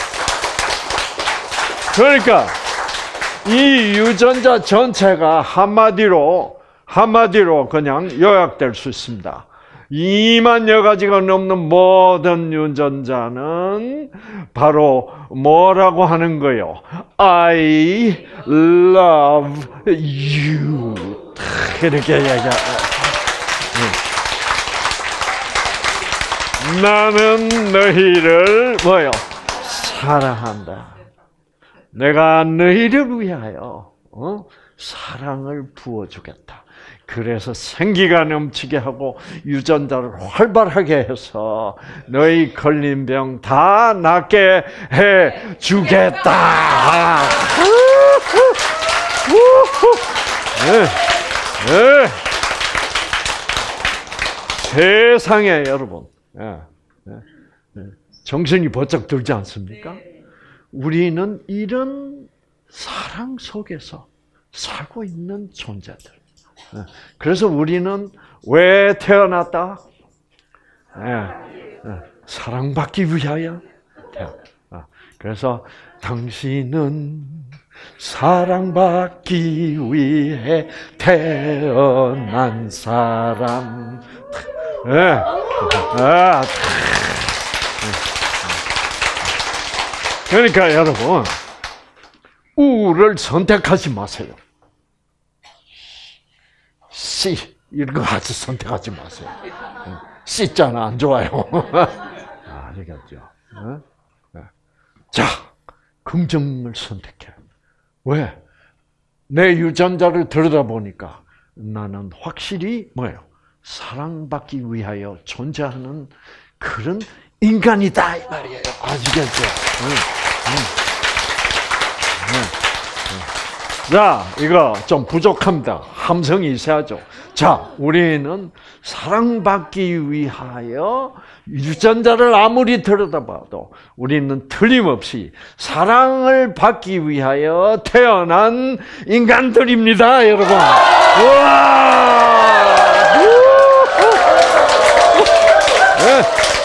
그러니까, 이 유전자 전체가 한마디로, 한마디로 그냥 요약될 수 있습니다. 이만여 가지가 넘는 모든 유전자는 바로 뭐라고 하는 거예요? I love you. 이렇게 얘기해요. 나는 너희를 뭐요? 사랑한다. 내가 너희를 위하여 어? 사랑을 부어주겠다. 그래서 생기가 넘치게 하고 유전자를 활발하게 해서 너희 걸린 병 다 낫게 해 주겠다. 네. 네. 세상에 여러분, 네. 네. 정신이 번쩍 들지 않습니까? 우리는 이런 사랑 속에서 살고 있는 존재들. 그래서 우리는 왜 태어났다? 사랑받기 위하여 태어났다. 그래서 당신은 사랑받기 위해 태어난 사람. 그러니까 여러분, 우를 선택하지 마세요. C 이런 거 아주 선택하지 마세요. C자는 안 좋아요. 아시겠죠? 자, 긍정을 선택해. 왜? 내 유전자를 들여다보니까 나는 확실히 뭐예요? 사랑받기 위하여 존재하는 그런 인간이다 이 말이에요. 아시겠죠? 응, 응. 응, 응. 자, 이거 좀 부족합니다. 함성이 있어야죠. 자, 우리는 사랑받기 위하여 유전자를 아무리 들여다봐도 우리는 틀림없이 사랑을 받기 위하여 태어난 인간들입니다, 여러분. 우와! 네.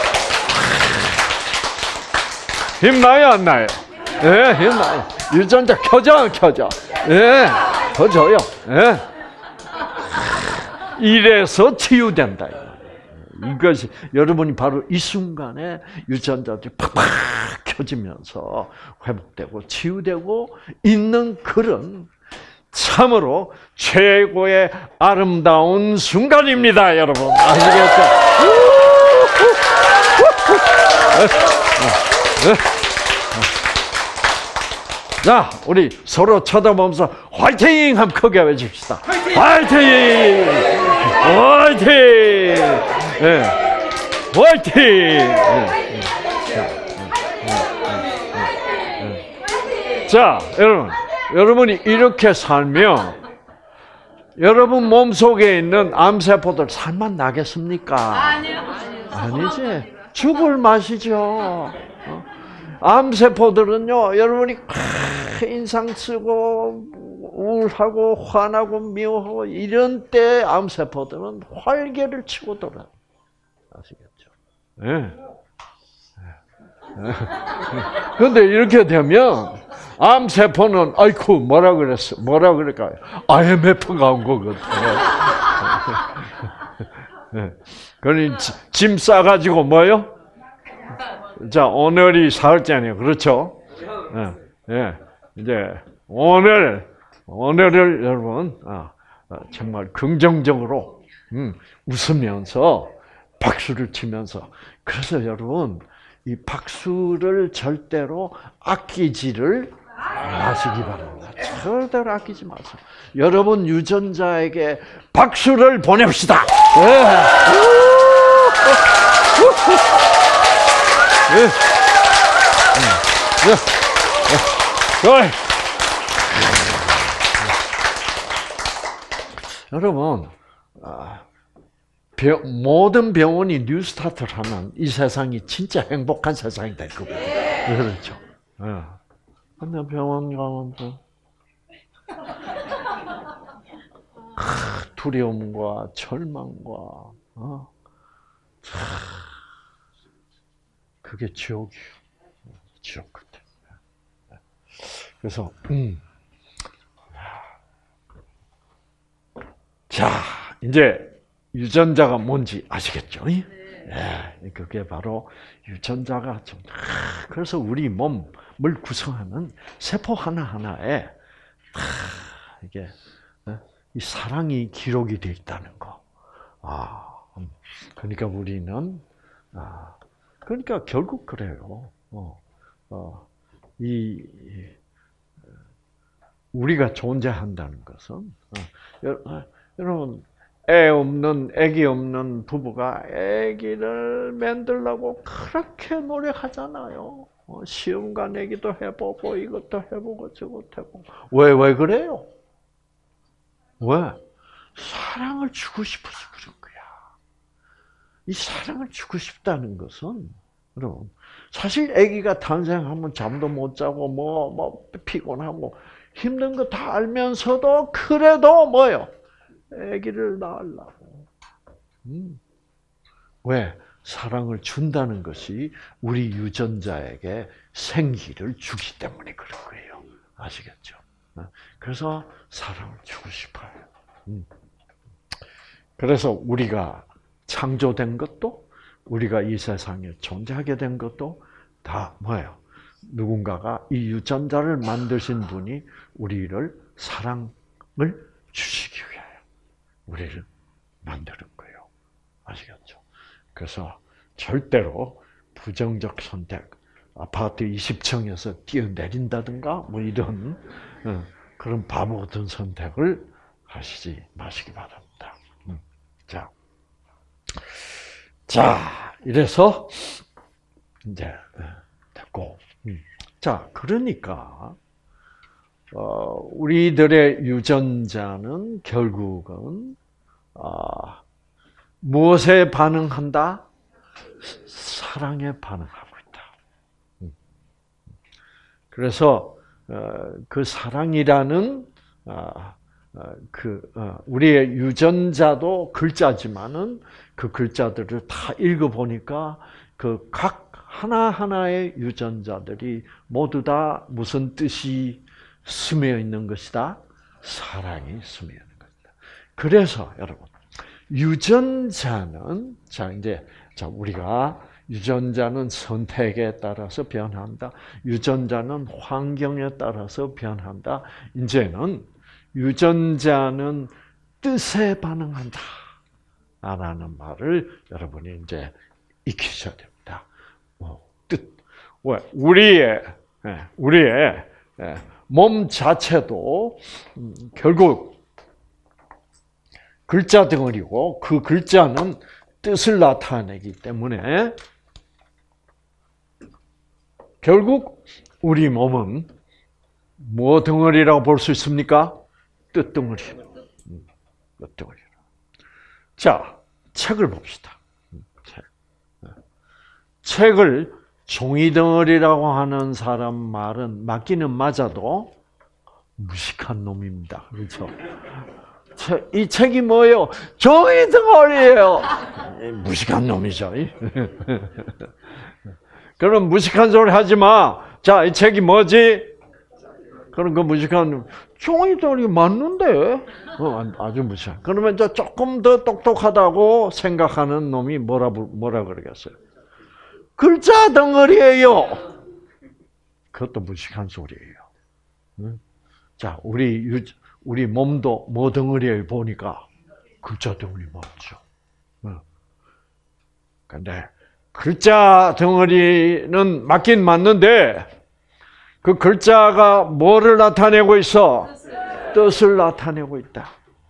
힘나요, 안 나요? 예, 네, 힘나요. 유전자 켜져, 안 켜져? 예, 네, 더 줘요. 예. 네. 이래서 치유된다. 이것이, 여러분이 바로 이 순간에 유전자들이 팍팍 켜지면서 회복되고 치유되고 있는 그런 참으로 최고의 아름다운 순간입니다, 여러분. 아시겠죠? 자, 우리 서로 쳐다보면서 화이팅! 한번 크게 외칩시다. 화이팅! 화이팅! 네. 화이팅! 네. 자, 여러분, 여러분이 이렇게 살면 여러분 몸속에 있는 암세포들 살만 나겠습니까? 아니요. 아니지. 죽을 맛이죠. 암세포들은요, 여러분이 인상 쓰고 우울하고 화나고 미워하고 이런 때 암세포들은 활개를 치고 돌아요. 아시겠죠? 네. 그런데 이렇게 되면 암세포는 아이쿠 뭐라 그랬어? 뭐라 그럴까요? 아이엠에프가 온 거거든요. 그러니 짐 싸가지고 뭐요? 자, 오늘이 사흘째네요. 그렇죠? 예, 예. 이제 오늘 오늘을 여러분 아, 정말 긍정적으로 음, 웃으면서 박수를 치면서 그래서 여러분 이 박수를 절대로 아끼지를 마시기 바랍니다. 절대로 아끼지 마세요. 여러분 유전자에게 박수를 보냅시다. 예. 예. 예. 예. 여러분, 모든 병원이 뉴스타트를 하면 이 세상이 진짜 행복한 세상이 될 겁니다. 그렇죠. 근데 병원 가면 또 두려움과 절망과 어? 그게 지옥이에요. 지옥 같아. 그래서 음. 자, 이제 유전자가 뭔지 아시겠죠? 네. 네, 그게 바로 유전자가 좀 그래서 우리 몸을 구성하는 세포 하나 하나에 이게 이 사랑이 기록이 되어 있다는 거. 아, 그러니까 우리는 아, 그러니까 결국 그래요. 어, 어, 이 우리가 존재한다는 것은 어, 여러분. 애 없는, 애기 없는 부부가 애기를 만들려고 그렇게 노력하잖아요. 시험과 내기도 해보고, 이것도 해보고, 저것도 해보고. 왜, 왜 그래요? 왜? 사랑을 주고 싶어서 그런 거야. 이 사랑을 주고 싶다는 것은, 여러분, 사실 애기가 탄생하면 잠도 못 자고, 뭐, 뭐, 피곤하고, 힘든 거 다 알면서도, 그래도 뭐예요? 아기를 낳으려고. 음. 왜? 사랑을 준다는 것이 우리 유전자에게 생기를 주기 때문에 그런 거예요. 아시겠죠? 그래서 사랑을 주고 싶어요. 음. 그래서 우리가 창조된 것도, 우리가 이 세상에 존재하게 된 것도 다 뭐예요? 누군가가 이 유전자를 만드신 분이 우리를 사랑을 주시기 위하여 우리를 만드는 거예요. 아시겠죠? 그래서 절대로 부정적 선택, 아파트 이십 층에서 뛰어내린다든가 뭐 이런 그런 바보 같은 선택을 하시지 마시기 바랍니다. 자, 자, 이래서 이제 됐고, 자, 그러니까 어, 우리들의 유전자는 결국은 어, 무엇에 반응한다? 사랑에 반응하고 있다. 그래서 어, 그 사랑이라는 어, 그 우리의 유전자도 글자지만은 그 글자들을 다 읽어보니까 그 각 하나하나의 유전자들이 모두 다 무슨 뜻이 스며 있는 것이다? 사랑이 스며 있는 것이다. 그래서 여러분, 유전자는 자 이제 자 우리가 유전자는 선택에 따라서 변한다. 유전자는 환경에 따라서 변한다. 이제는 유전자는 뜻에 반응한다. 라는 말을 여러분이 이제 익히셔야 됩니다. 뜻. 왜? 우리의, 우리의 몸 자체도 결국 글자 덩어리고 그 글자는 뜻을 나타내기 때문에 결국 우리 몸은 뭐 덩어리라고 볼 수 있습니까? 뜻 덩어리. 뜻 덩어리. 자, 책을 봅시다. 책. 책을 종이 덩어리라고 하는 사람 말은 맞기는 맞아도 무식한 놈입니다. 그렇죠? 이 책이 뭐예요? 종이 덩어리예요. 무식한 놈이죠. 그럼 무식한 소리 하지 마. 자, 이 책이 뭐지? 그럼 그 무식한 종이 덩어리 맞는데? 어, 아주 무식한. 그러면 이제 조금 더 똑똑하다고 생각하는 놈이 뭐라 뭐라 그러겠어요? 글자 덩어리예요. 그것도 무식한 소리예요. 자, 우리 유, 우리 몸도 뭐 덩어리에 보니까 글자 덩어리 맞죠. 근데 글자 덩어리는 맞긴 맞는데 그 글자가 뭐를 나타내고 있어? 뜻을 나타내고 있다.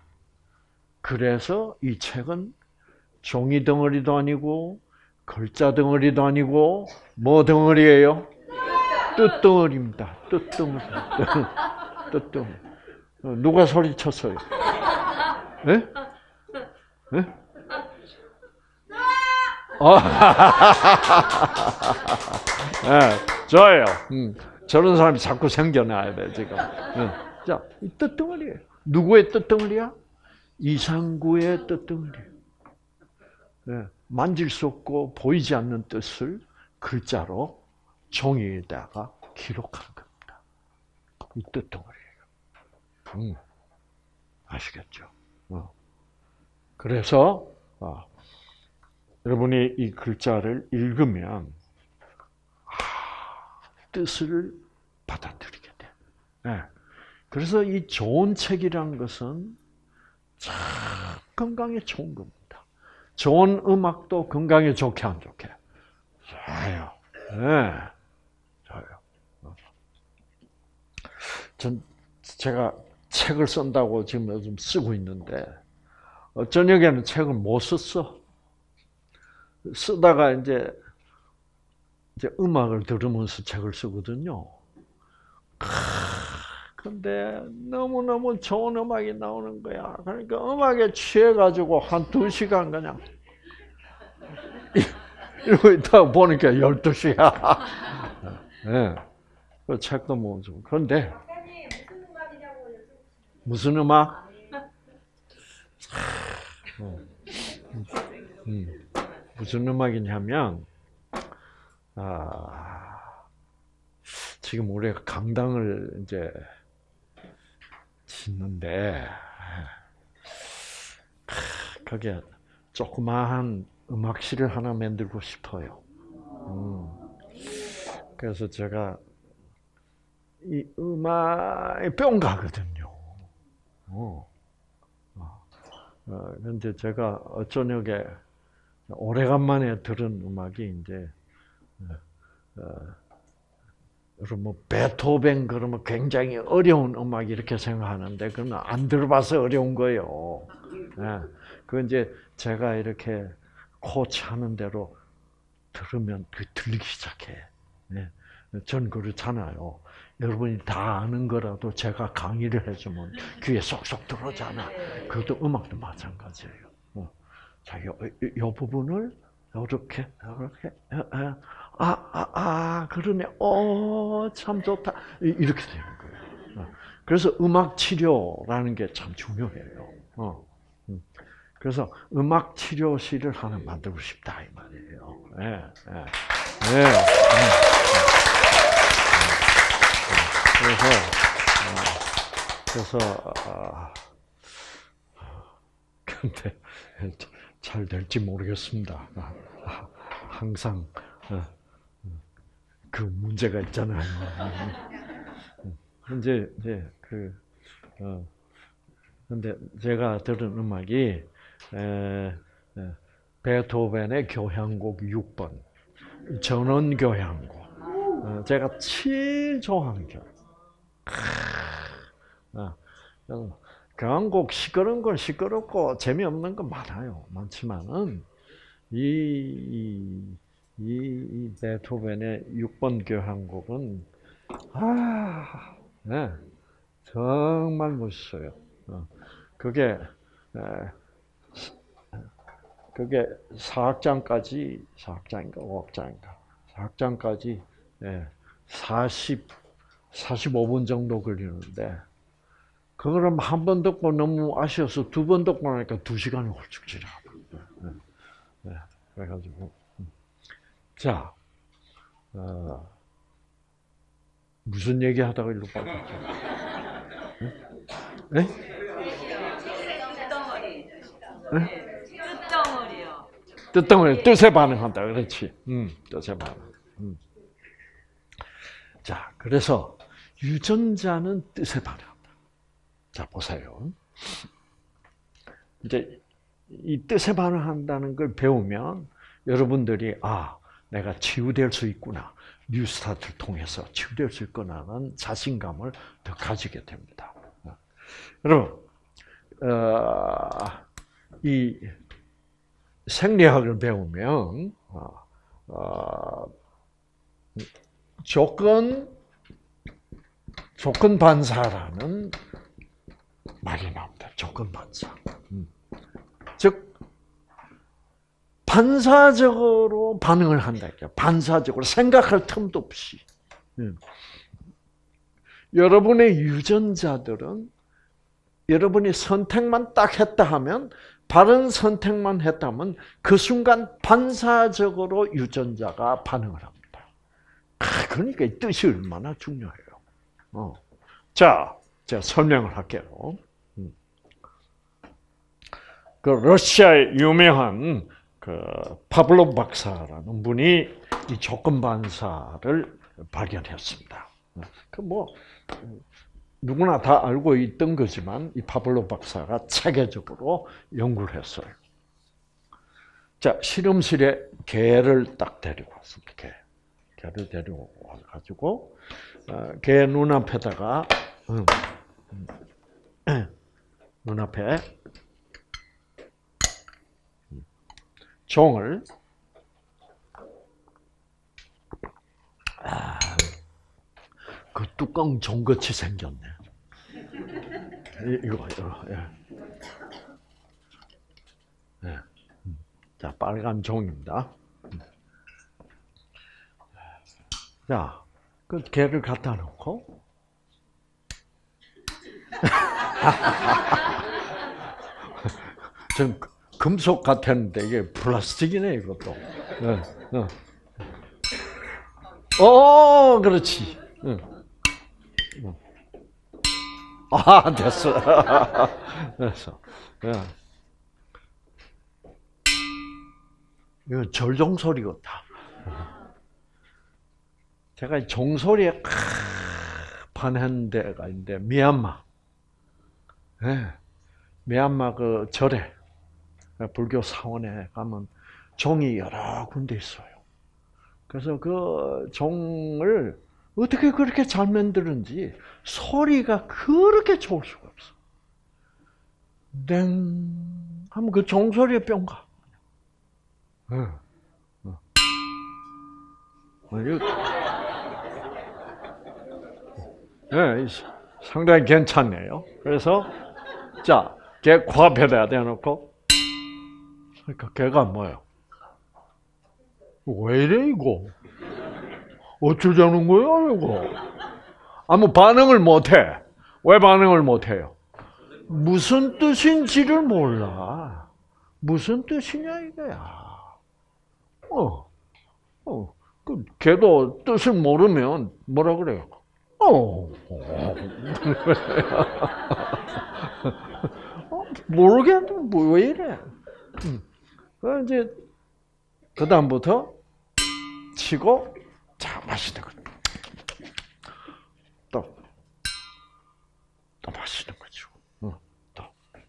그래서 이 책은 종이 덩어리도 아니고 글자 덩어리도 아니고 뭐 덩어리예요? 뜻 덩어리입니다. 뜻 덩어리. 뜻 덩어리. 누가 소리쳤어요? 예? 예? 네, 좋아요. 음, 저런 사람이 자꾸 생겨나야 돼, 지금. 네. 자, 이 뜻덩어리예요. 누구의 뜻덩어리야? 이상구의 뜻덩어리. 네, 만질 수 없고 보이지 않는 뜻을 글자로 종이에다가 기록한 겁니다. 이 뜻덩어리예요. 음, 아시겠죠? 어. 그래서 어. 여러분이 이 글자를 읽으면 아, 뜻을 받아들이게 돼. 네. 그래서 이 좋은 책이란 것은 참 건강에 좋은 겁니다. 좋은 음악도 건강에 좋게 안 좋게? 좋아요. 네. 좋아요. 전 제가 책을 쓴다고 지금 요즘 쓰고 있는데 저녁에는 책을 못 썼어. 쓰다가 이제 이제 음악을 들으면서 책을 쓰거든요. 근데 너무너무 좋은 음악이 나오는 거야. 그러니까 음악에 취해가지고 한 두 시간 그냥 이러고 있다가 보니까 열두 시야. 네. 그 책도 못 좀. 그런데 무슨 음악? 음. 음. 무슨 음악이냐면, 아, 지금 우리가 강당을 이제 짓는데, 거기에 조그마한 음악실을 하나 만들고 싶어요. 음. 그래서 제가 이 음악에 뿅 가거든요. 어. 어, 근데 제가 저녁에 오래간만에 들은 음악이 이제 어, 여러분 뭐 베토벤 그러면 굉장히 어려운 음악 이렇게 생각하는데 그건 안 들어봐서 어려운 거예요. 예. 그 이제 제가 이렇게 코치 하는 대로 들으면 그 들리기 시작해. 예. 전 그렇잖아요. 여러분이 다 아는 거라도 제가 강의를 해주면 귀에 쏙쏙 들어오잖아. 그것도 음악도 마찬가지예요. 어. 자, 요, 요 부분을 이렇게, 이렇게, 아, 아, 아, 그러네. 어, 참 좋다. 이렇게 되는 거예요. 어. 그래서 음악 치료라는 게 참 중요해요. 어. 그래서 음악 치료실을 하나 만들고 싶다 이 말이에요. 예, 예, 예. 그래서 그래서 아, 근데 잘 될지 모르겠습니다. 항상 그 문제가 있잖아요. 이제 이제 그 어, 근데 제가 들은 음악이 에, 에, 베토벤의 교향곡 육 번, 전원 교향곡. 어, 제가 제일 좋아하는 교향. 어, 교향곡 시끄러운 건 시끄럽고 재미없는 건 많아요. 많지만은 이, 이, 이 베토벤의 육 번 교향곡은 아, 네, 정말 멋있어요. 어, 그게 그게 사 악장까지 사 악장인가 오 악장인가 사 악장까지 예, 사십 사십오 분 정도 걸리는데 그거를 한 번 듣고 너무 아쉬워서 두 번 듣고 나니까 두 시간이 훌쩍 지나가더라고요. 네, 네, 그래가지고 자 어, 무슨 얘기 하다가 일로 빠졌죠? 네? 네? 뜻덩어리요. 뜻덩어리 뜻에 반응한다. 그렇지. 음, 뜻에 반응. 음. 자, 그래서 유전자는 뜻에 반응한다. 자, 보세요. 이제 이 뜻에 반응한다는 걸 배우면 여러분들이 아, 내가 치유될 수 있구나. 뉴스타트를 통해서 치유될 수 있구나라는 자신감을 더 가지게 됩니다. 여러분, 어, 이 생리학을 배우면 어, 어, 조건 조건 반사라는 말이 나옵니다. 조건 반사. 음. 즉 반사적으로 반응을 한다. 반사적으로 생각할 틈도 없이. 음. 여러분의 유전자들은 여러분이 선택만 딱 했다 하면 바른 선택만 했다면 그 순간 반사적으로 유전자가 반응을 합니다. 그러니까 이 뜻이 얼마나 중요해요. 어. 자, 제가 설명을 할게요. 그 러시아의 유명한 그 파블로 박사라는 분이 이 조건 반사를 발견했습니다. 그 뭐 누구나 다 알고 있던 거지만 이 파블로 박사가 체계적으로 연구를 했어요. 자, 실험실에 개를 딱 데리고 왔습니다. 개. 개를 데리고 와가지고 개 눈앞에다가 음, 음, 눈앞에 종을 아, 그 뚜껑 종같이 생겼네. 이거 이거 예. 예. 자, 빨간 종입니다. 자, 그 개를 갖다 놓고 전 금속 같았는데 이게 플라스틱이네 이것도. 네, 네. 어, 그렇지. 응. 응. 아, 됐어. 됐어. 예. 이거 절종 소리 같다. 제가 종소리에 반한 데가 있는데 미얀마, 네. 미얀마 그 절에 불교 사원에 가면 종이 여러 군데 있어요. 그래서 그 종을 어떻게 그렇게 잘 만드는지 소리가 그렇게 좋을 수가 없어. 땡 하면 그 종소리에 뿅 가. 네. 네, 상당히 괜찮네요. 그래서 자, 걔 코앞에다 대놓고 그러니까 걔가 뭐예요? 왜 이래 이거? 어쩌자는 거야 이거? 아무 반응을 못해. 왜 반응을 못해요? 무슨 뜻인지를 몰라. 무슨 뜻이냐 이거야. 어, 어, 그 걔도 뜻을 모르면 뭐라 그래요? 어, 어 모르겠는데 뭐 왜 이래? 그 이제 그 다음부터 치고 자 마시는 거, 또 또 마시는 거죠. 또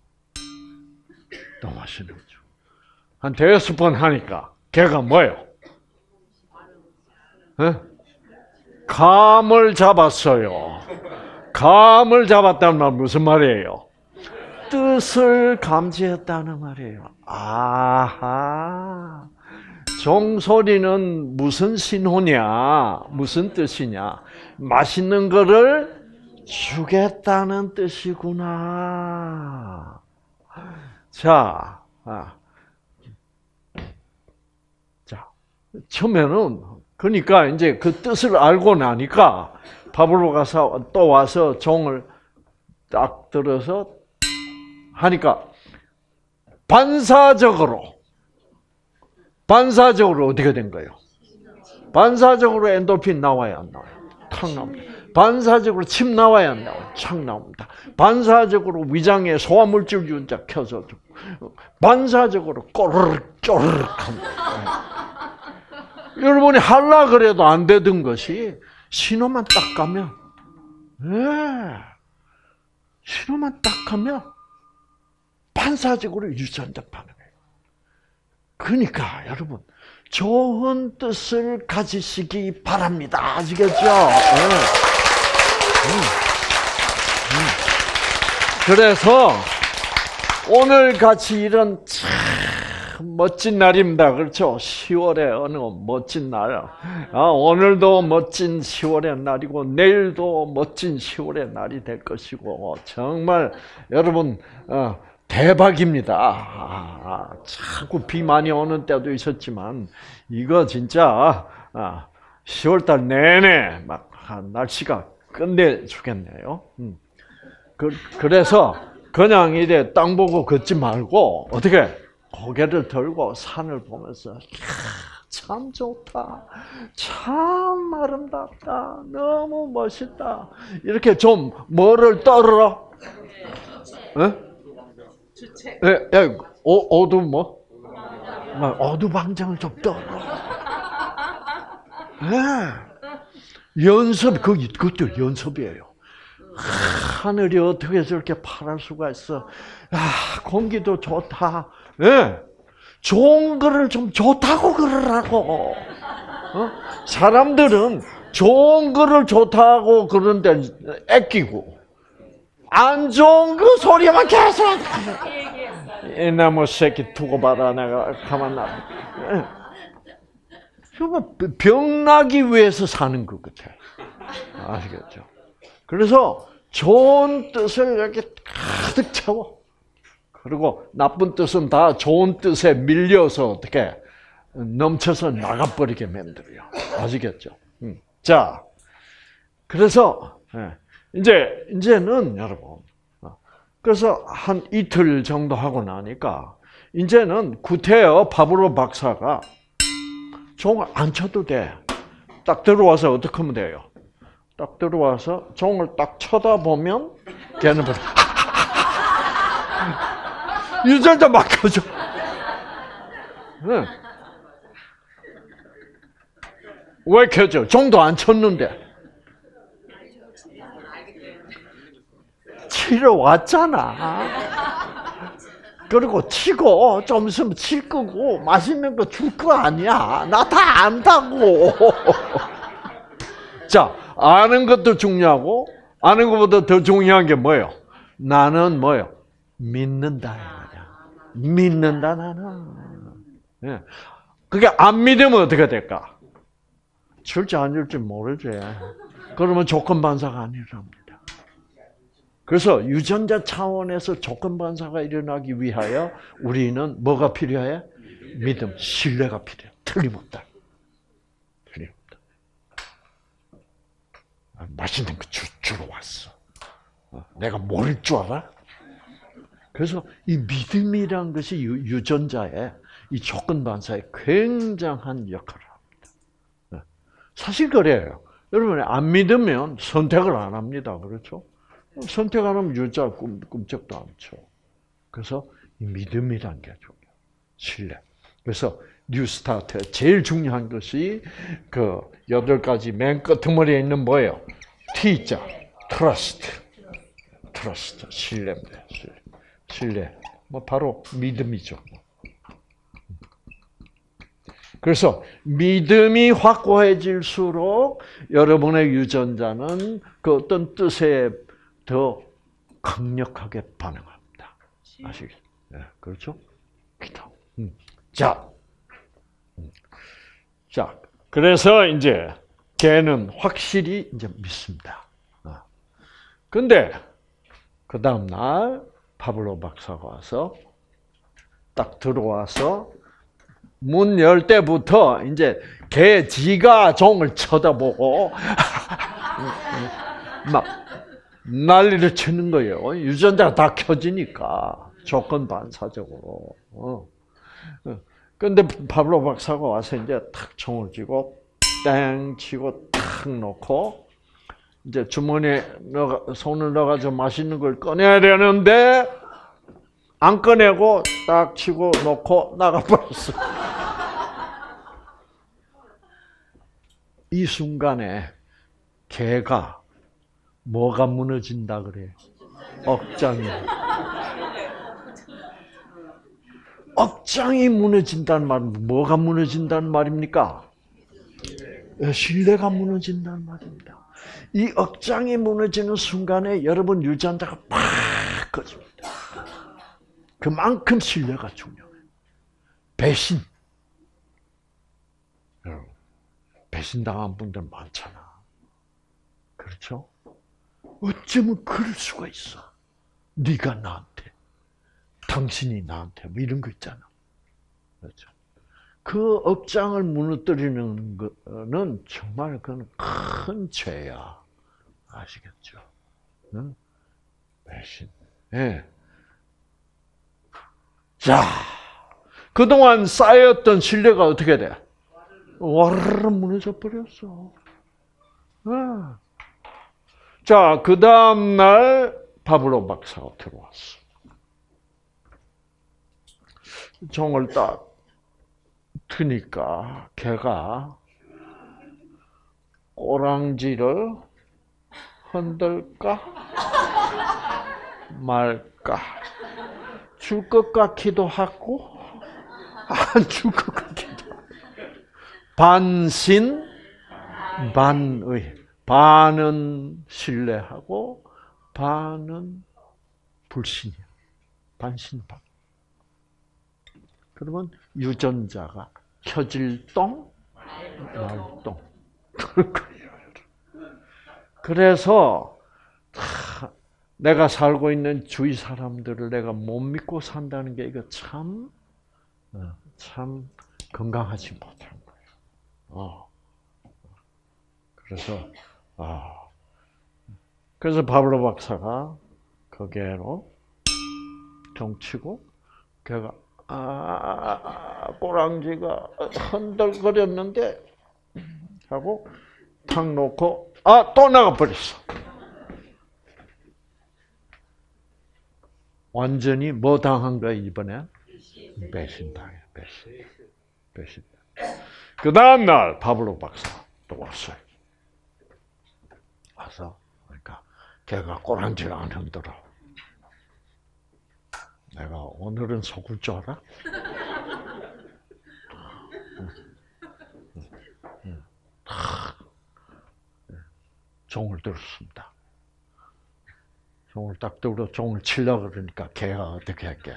또 마시는 거죠. 한 대여섯 번 하니까 걔가 뭐예요? 어? 감을 잡았어요. 감을 잡았다는 말 무슨 말이에요? 뜻을 감지했다는 말이에요. 아하. 종소리는 무슨 신호냐? 무슨 뜻이냐? 맛있는 거를 주겠다는 뜻이구나. 자, 아. 자, 처음에는 그러니까 이제 그 뜻을 알고 나니까 밥으로 가서 또 와서 종을 딱 들어서 하니까 반사적으로 반사적으로 어떻게 된 거예요? 반사적으로 엔도르핀 나와야 안 나와요? 탁 나옵니다. 반사적으로 침 나와야 안 나와요? 착 나옵니다. 반사적으로 위장에 소화물질 유전자 켜서 반사적으로 꼬르륵 쪼르륵 합니다. 여러분이 하려 그래도 안 되던 것이 신호만 딱 가면, 네. 신호만 딱 가면 반사적으로 유전자 반응해요. 그러니까 여러분 좋은 뜻을 가지시기 바랍니다. 아시겠죠? 네. 음. 음. 그래서 오늘 같이 이런 참 멋진 날입니다. 그렇죠? 시월의 어느 멋진 날. 아, 오늘도 멋진 시월의 날이고 내일도 멋진 시월의 날이 될 것이고 정말 여러분 어, 대박입니다. 아, 자꾸 비 많이 오는 때도 있었지만 이거 진짜 아, 시월달 내내 막 아, 날씨가 끝내주겠네요. 음. 그, 그래서 그냥 이래 땅 보고 걷지 말고 어떻게 고개를 들고 산을 보면서 참 좋다, 참 아름답다, 너무 멋있다. 이렇게 좀 뭐를 떨어? 네? 예, 예, 어, 어두 뭐? 어두방장을 좀 떨어. 네. 연습, 그 그것도 연습이에요. 하늘이 어떻게 저렇게 파랄 수가 있어? 아, 공기도 좋다. 예, 네. 좋은 거를 좀 좋다고 그러라고. 어? 사람들은 좋은 거를 좋다고 그러는데 애끼고 안 좋은 그 소리만 계속. 이나무 새끼 두고 봐라, 내가 가만 놔. 예. 병나기 위해서 사는 것 같아. 아시겠죠? 그래서 좋은 뜻을 이렇게 가득 채워. 그리고 나쁜 뜻은 다 좋은 뜻에 밀려서 어떻게 넘쳐서 나가버리게 만들어요. 아시겠죠? 자, 그래서 이제 이제는 여러분, 그래서 한 이틀 정도 하고 나니까 이제는 구태여 파브로 박사가 종을 안 쳐도 돼. 딱 들어와서 어떻게 하면 돼요? 딱 들어와서 종을 딱 쳐다보면 걔는 뭐 유전자 막 켜져. 네. 왜 켜져? 종도 안 쳤는데. 치러 왔잖아. 그리고 치고 좀 있으면 칠 거고 맛있는 거 줄 거 아니야. 나 다 안다고. 자, 아는 것도 중요하고 아는 것보다 더 중요한 게 뭐예요? 나는 뭐예요? 믿는다. 믿는다 나는. 예. 그게 안 믿으면 어떻게 될까? 줄지 안 줄지 모르지. 그러면 조건 반사가 아니랍니다. 그래서 유전자 차원에서 조건 반사가 일어나기 위하여 우리는 뭐가 필요해? 믿음, 신뢰가 필요해. 틀림없다. 틀림없다. 맛있는 거 주, 주러 왔어. 내가 모를 줄 알아? 그래서 이 믿음이란 것이 유전자에 이 조건 반사에 굉장한 역할을 합니다. 사실 그래요. 여러분 안 믿으면 선택을 안 합니다. 그렇죠? 선택 안 하면 유전자 꿈쩍도 않죠. 그래서 이 믿음이란 게 중요해요. 신뢰. 그래서 뉴스타트에 제일 중요한 것이 그 여덟 가지 맨 끝머리에 있는 뭐예요? T자, trust. trust, 신뢰입니다. 신뢰. 신뢰. 뭐 바로 믿음이죠. 그래서 믿음이 확고해질수록 여러분의 유전자는 그 어떤 뜻에 더 강력하게 반응합니다. 아시겠죠? 네, 그렇죠? 음. 자, 자, 그래서 이제 걔는 확실히 이제 믿습니다. 근데 그 다음 날 파블로 박사가 와서 딱 들어와서 문 열 때부터 이제 걔 지가 종을 쳐다보고 막 난리를 치는 거예요. 유전자가 다 켜지니까 조건 반사적으로. 어. 근데 파블로 박사가 와서 이제 탁 총을 쥐고 땡 치고 탁 놓고 이제 주머니에 넣어 손을 넣어가지고 맛있는 걸 꺼내야 되는데 안 꺼내고 딱 치고 놓고 나가버렸어. 이 순간에 개가 뭐가 무너진다 그래? 억장이. 억장이 무너진다는 말은 뭐가 무너진다는 말입니까? 신뢰가 무너진다는 말입니다. 이 억장이 무너지는 순간에 여러분 유전자가 팍 꺼집니다. 그만큼 신뢰가 중요해요. 배신. 배신당한 분들 많잖아. 그렇죠? 어쩌면 그럴 수가 있어. 네가 나한테, 당신이 나한테 뭐 이런 거 있잖아. 그렇죠? 그 억장을 무너뜨리는 거는 정말 그건 큰 죄야. 아시겠죠? 응? 배신. 예. 네. 자, 그동안 쌓였던 신뢰가 어떻게 돼? 와르르 무너져 버렸어. 네. 자, 그 다음날 파블로 박사가 들어왔어. 종을 딱 트니까 걔가 꼬랑지를 흔들까 말까 줄 것 같기도 하고 안 줄 것 같기도 하고 반신 반의. 반은 신뢰하고 반은 불신이야. 반신반. 그러면 유전자가 켜질 똥, 말 똥. 그럴 거예요. 그래서 내가 살고 있는 주위 사람들을 내가 못 믿고 산다는 게 이거 참, 참 건강하지 못한 거예요. 어. 그래서 아, 그래서 파블로 박사가 거기로 종치고 걔가 아, 꼬랑지가 흔들거렸는데 하고 탁 놓고 아, 또 나가버렸어. 완전히 뭐 당한 거야 이번에? 배신당해. 배신. 배신. 그 다음 날 파블로 박사 또 왔어요. 와서 그러니까 걔가 꼬랑지를 안 흔들어. 내가 오늘은 속을 줄 알아? 종을 들었습니다. 종을 딱 들어 종을 치려고 그러니까 걔가 어떻게 할게?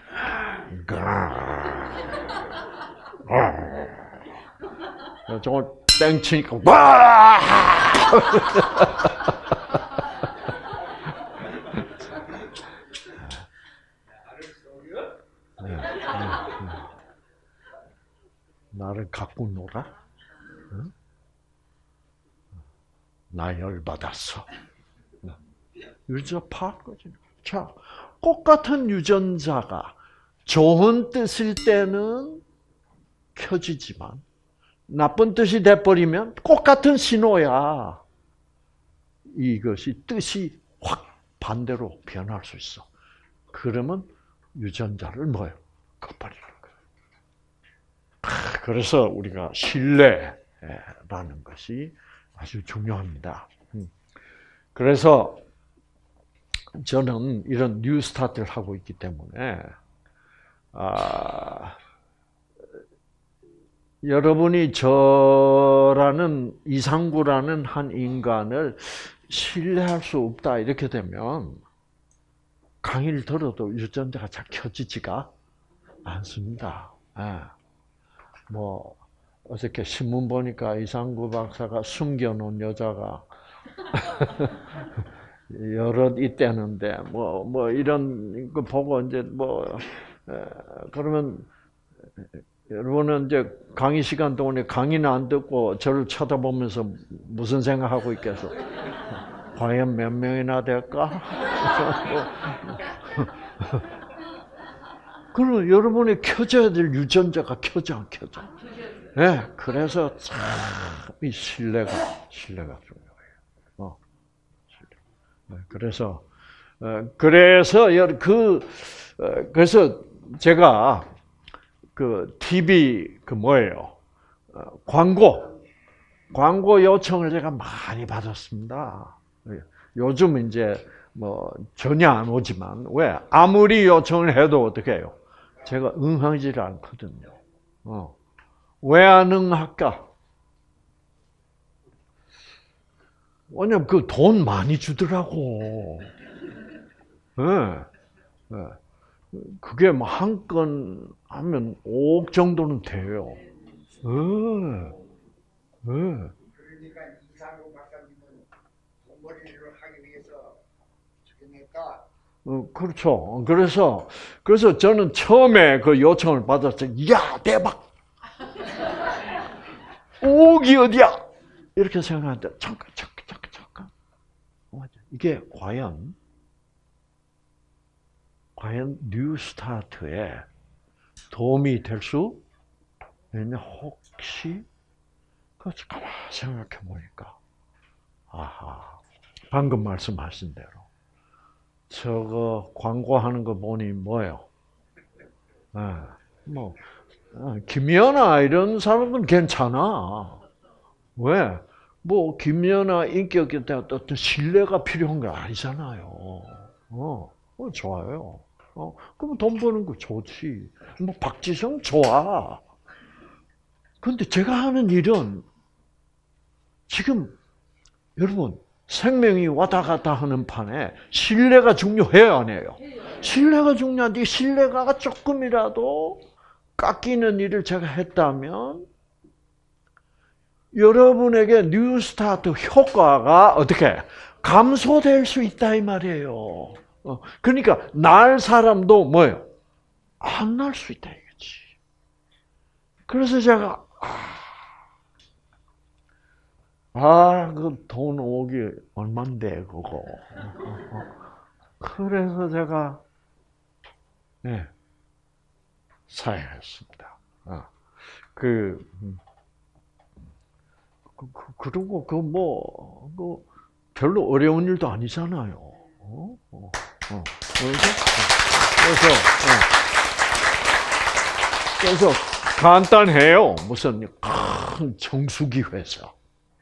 종을 땡 치니까 와! 나를 갖고 놀아? 응? 나 열받았어. 유전자 파악 거지. 자, 꽃 같은 유전자가 좋은 뜻일 때는 켜지지만 나쁜 뜻이 돼버리면 꽃 같은 신호야. 이것이 뜻이 확 반대로 변할 수 있어. 그러면 유전자를 뭐요? 꺼버리는 거예요. 그래서 우리가 신뢰라는 것이 아주 중요합니다. 그래서 저는 이런 뉴스타트를 하고 있기 때문에 아, 여러분이 저라는 이상구라는 한 인간을 신뢰할 수 없다 이렇게 되면 강의를 들어도 유전자가 잘 켜지지가 않습니다. 예. 뭐 어저께 신문 보니까 이상구 박사가 숨겨놓은 여자가 여럿 있다는데 뭐 뭐 이런 거 보고 이제 뭐 에, 그러면 여러분은 이제 강의 시간 동안에 강의는 안 듣고 저를 쳐다보면서 무슨 생각하고 있겠어? 과연 몇 명이나 될까? 그럼 여러분이 켜져야 될 유전자가 켜져 안 켜져? 네, 그래서 참 이 신뢰가 신뢰가 중요해요. 어, 신뢰. 네, 그래서 어, 그래서 그 어, 그래서 제가 그 티비 그 뭐예요? 어, 광고 광고 요청을 제가 많이 받았습니다. 요즘 이제 뭐 전혀 안 오지만 왜 아무리 요청을 해도 어떻게 해요? 제가 응하지를 않거든요. 어. 왜 안 응할까? 왜냐면 그 돈 많이 주더라고. 예. 네. 네. 그게 뭐 한 건 하면 오억 정도는 돼요. 예. 네. 네. 그러니까 이상구 박사님은 돈벌이를 하기 위해서 죽였을까? 어, 그렇죠. 그래서, 그래서 저는 처음에 그 요청을 받았을 때, 야, 대박! 오억이 어디야? 이렇게 생각하는데, 잠깐, 잠깐, 잠깐, 잠깐. 이게 과연, 과연 뉴스타트에 도움이 될 수 있냐? 혹시, 그, 가만 생각해 보니까, 아하, 방금 말씀하신 대로. 저거 광고하는 거 보니 뭐예요? 아, 뭐 김연아 이런 사람은 괜찮아. 왜? 뭐 김연아 인격에 대한 어떤 신뢰가 필요한 거 아니잖아요. 어, 어 좋아요. 어, 그럼 돈 버는 거 좋지. 뭐 박지성 좋아. 근데 제가 하는 일은 지금 여러분. 생명이 왔다 갔다 하는 판에 신뢰가 중요해요, 안 해요? 신뢰가 중요한데 신뢰가 조금이라도 깎이는 일을 제가 했다면 여러분에게 뉴스타트 효과가 어떻게 감소될 수 있다 이 말이에요. 그러니까 날 사람도 뭐예요? 안 날 수 있다 이거지. 그래서 제가 아, 그 돈 오기 얼만데 그거. 그래서 제가 네 사양했습니다. 아, 그, 그, 그 그리고 그 뭐 그 별로 어려운 일도 아니잖아요. 어? 어, 어. 그래서 그래서 어. 그래서 간단해요. 무슨 큰 정수기 회사.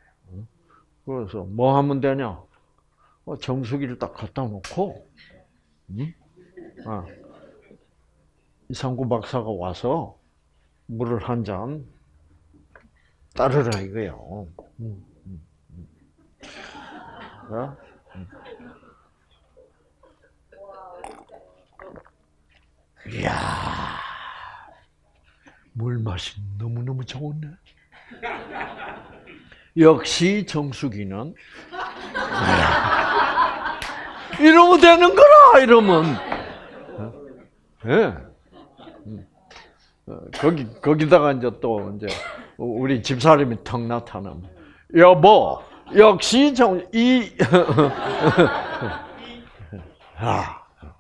그래서 뭐 하면 되냐? 어, 정수기를 딱 갖다 놓고, 응? 아, 이상구 박사가 와서 물을 한 잔 따르라 이거예요. 응, 응, 응. 어? 응. 이야, 물 맛이 너무너무 좋네. 역시 정수기는 이러면 되는 거라. 이러면 예. 거기 거기다가 이제 또 이제 우리 집사람이 턱 나타나면 여보 역시 정이 아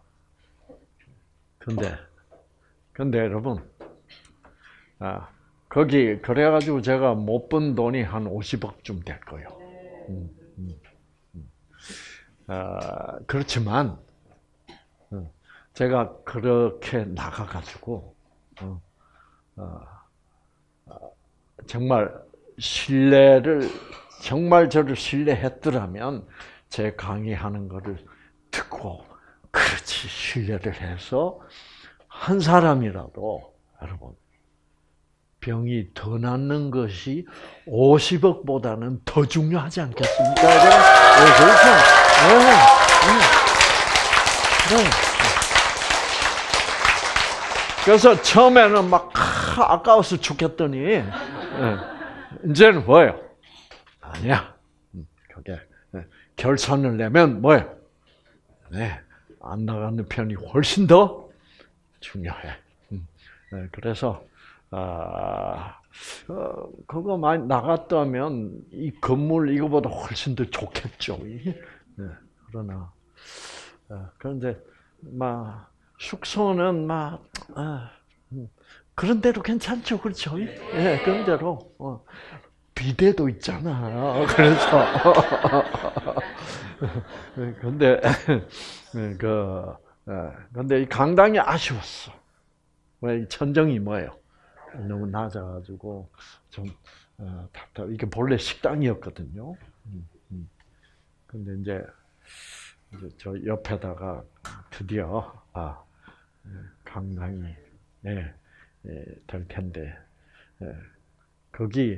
근데 근데 여러분 아 거기 그래가지고 제가 못 번 돈이 한 오십억쯤 될 거예요. 음, 음, 음. 아, 그렇지만 제가 그렇게 나가가지고 어, 어, 정말 신뢰를 정말 저를 신뢰했더라면 제 강의하는 거를 듣고 그렇지 신뢰를 해서 한 사람이라도 여러분 병이 더 낫는 것이 오십억보다는 더 중요하지 않겠습니까? 네, 그렇죠. 네, 네, 네. 그래서 처음에는 막 아까워서 죽겠더니 네. 이제는 뭐예요? 아니야. 그게 결산을 내면 뭐예요? 네, 안 나가는 편이 훨씬 더 중요해. 네, 그래서 아, 어, 그거 많이 나갔다면 이 건물 이거보다 훨씬 더 좋겠죠. 네, 그러나 아, 그런데 막 숙소는 막 아, 그런 대로 괜찮죠, 그렇죠? 예, 그런 대로 어, 비대도 있잖아. 그래서 근데 그 근데 이 강당이 아쉬웠어. 왜 천정이 뭐예요? 너무 낮아가지고 좀 어, 답답. 이게 본래 식당이었거든요. 음, 음. 근데 이제, 이제 저 옆에다가 드디어 아 강당이 예, 예, 될 텐데 예, 거기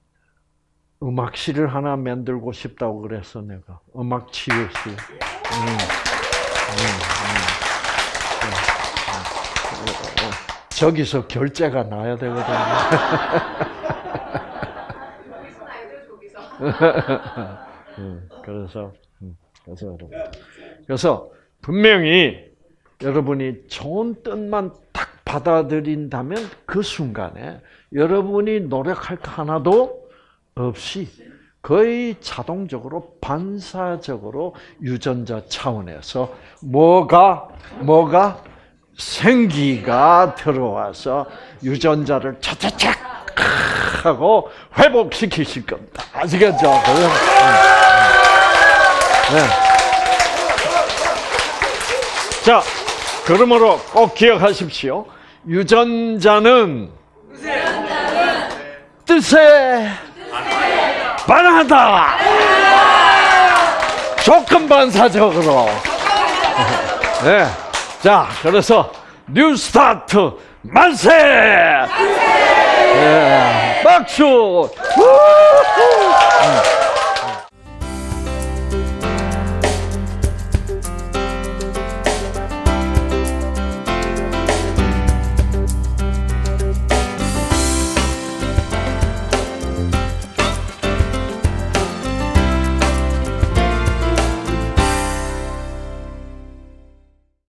음악실을 하나 만들고 싶다고 그랬어 내가 음악 치유실. 음, 음, 음. 저기서 결제가 나야 되거든요. 그래서 그래서 여러분, 그래서 분명히 여러분이 좋은 뜻만 딱 받아들인다면 그 순간에 여러분이 노력할 거 하나도 없이 거의 자동적으로 반사적으로 유전자 차원에서 뭐가 뭐가 생기가 들어와서 유전자를 차차착 하고 회복시키실 겁니다. 아시겠죠? 네. 자, 그러므로 꼭 기억하십시오. 유전자는 뜻에 반하다. 조건 반사적으로. 네. 자, 그래서 뉴 스타트 만세! 만세! 네, 박수!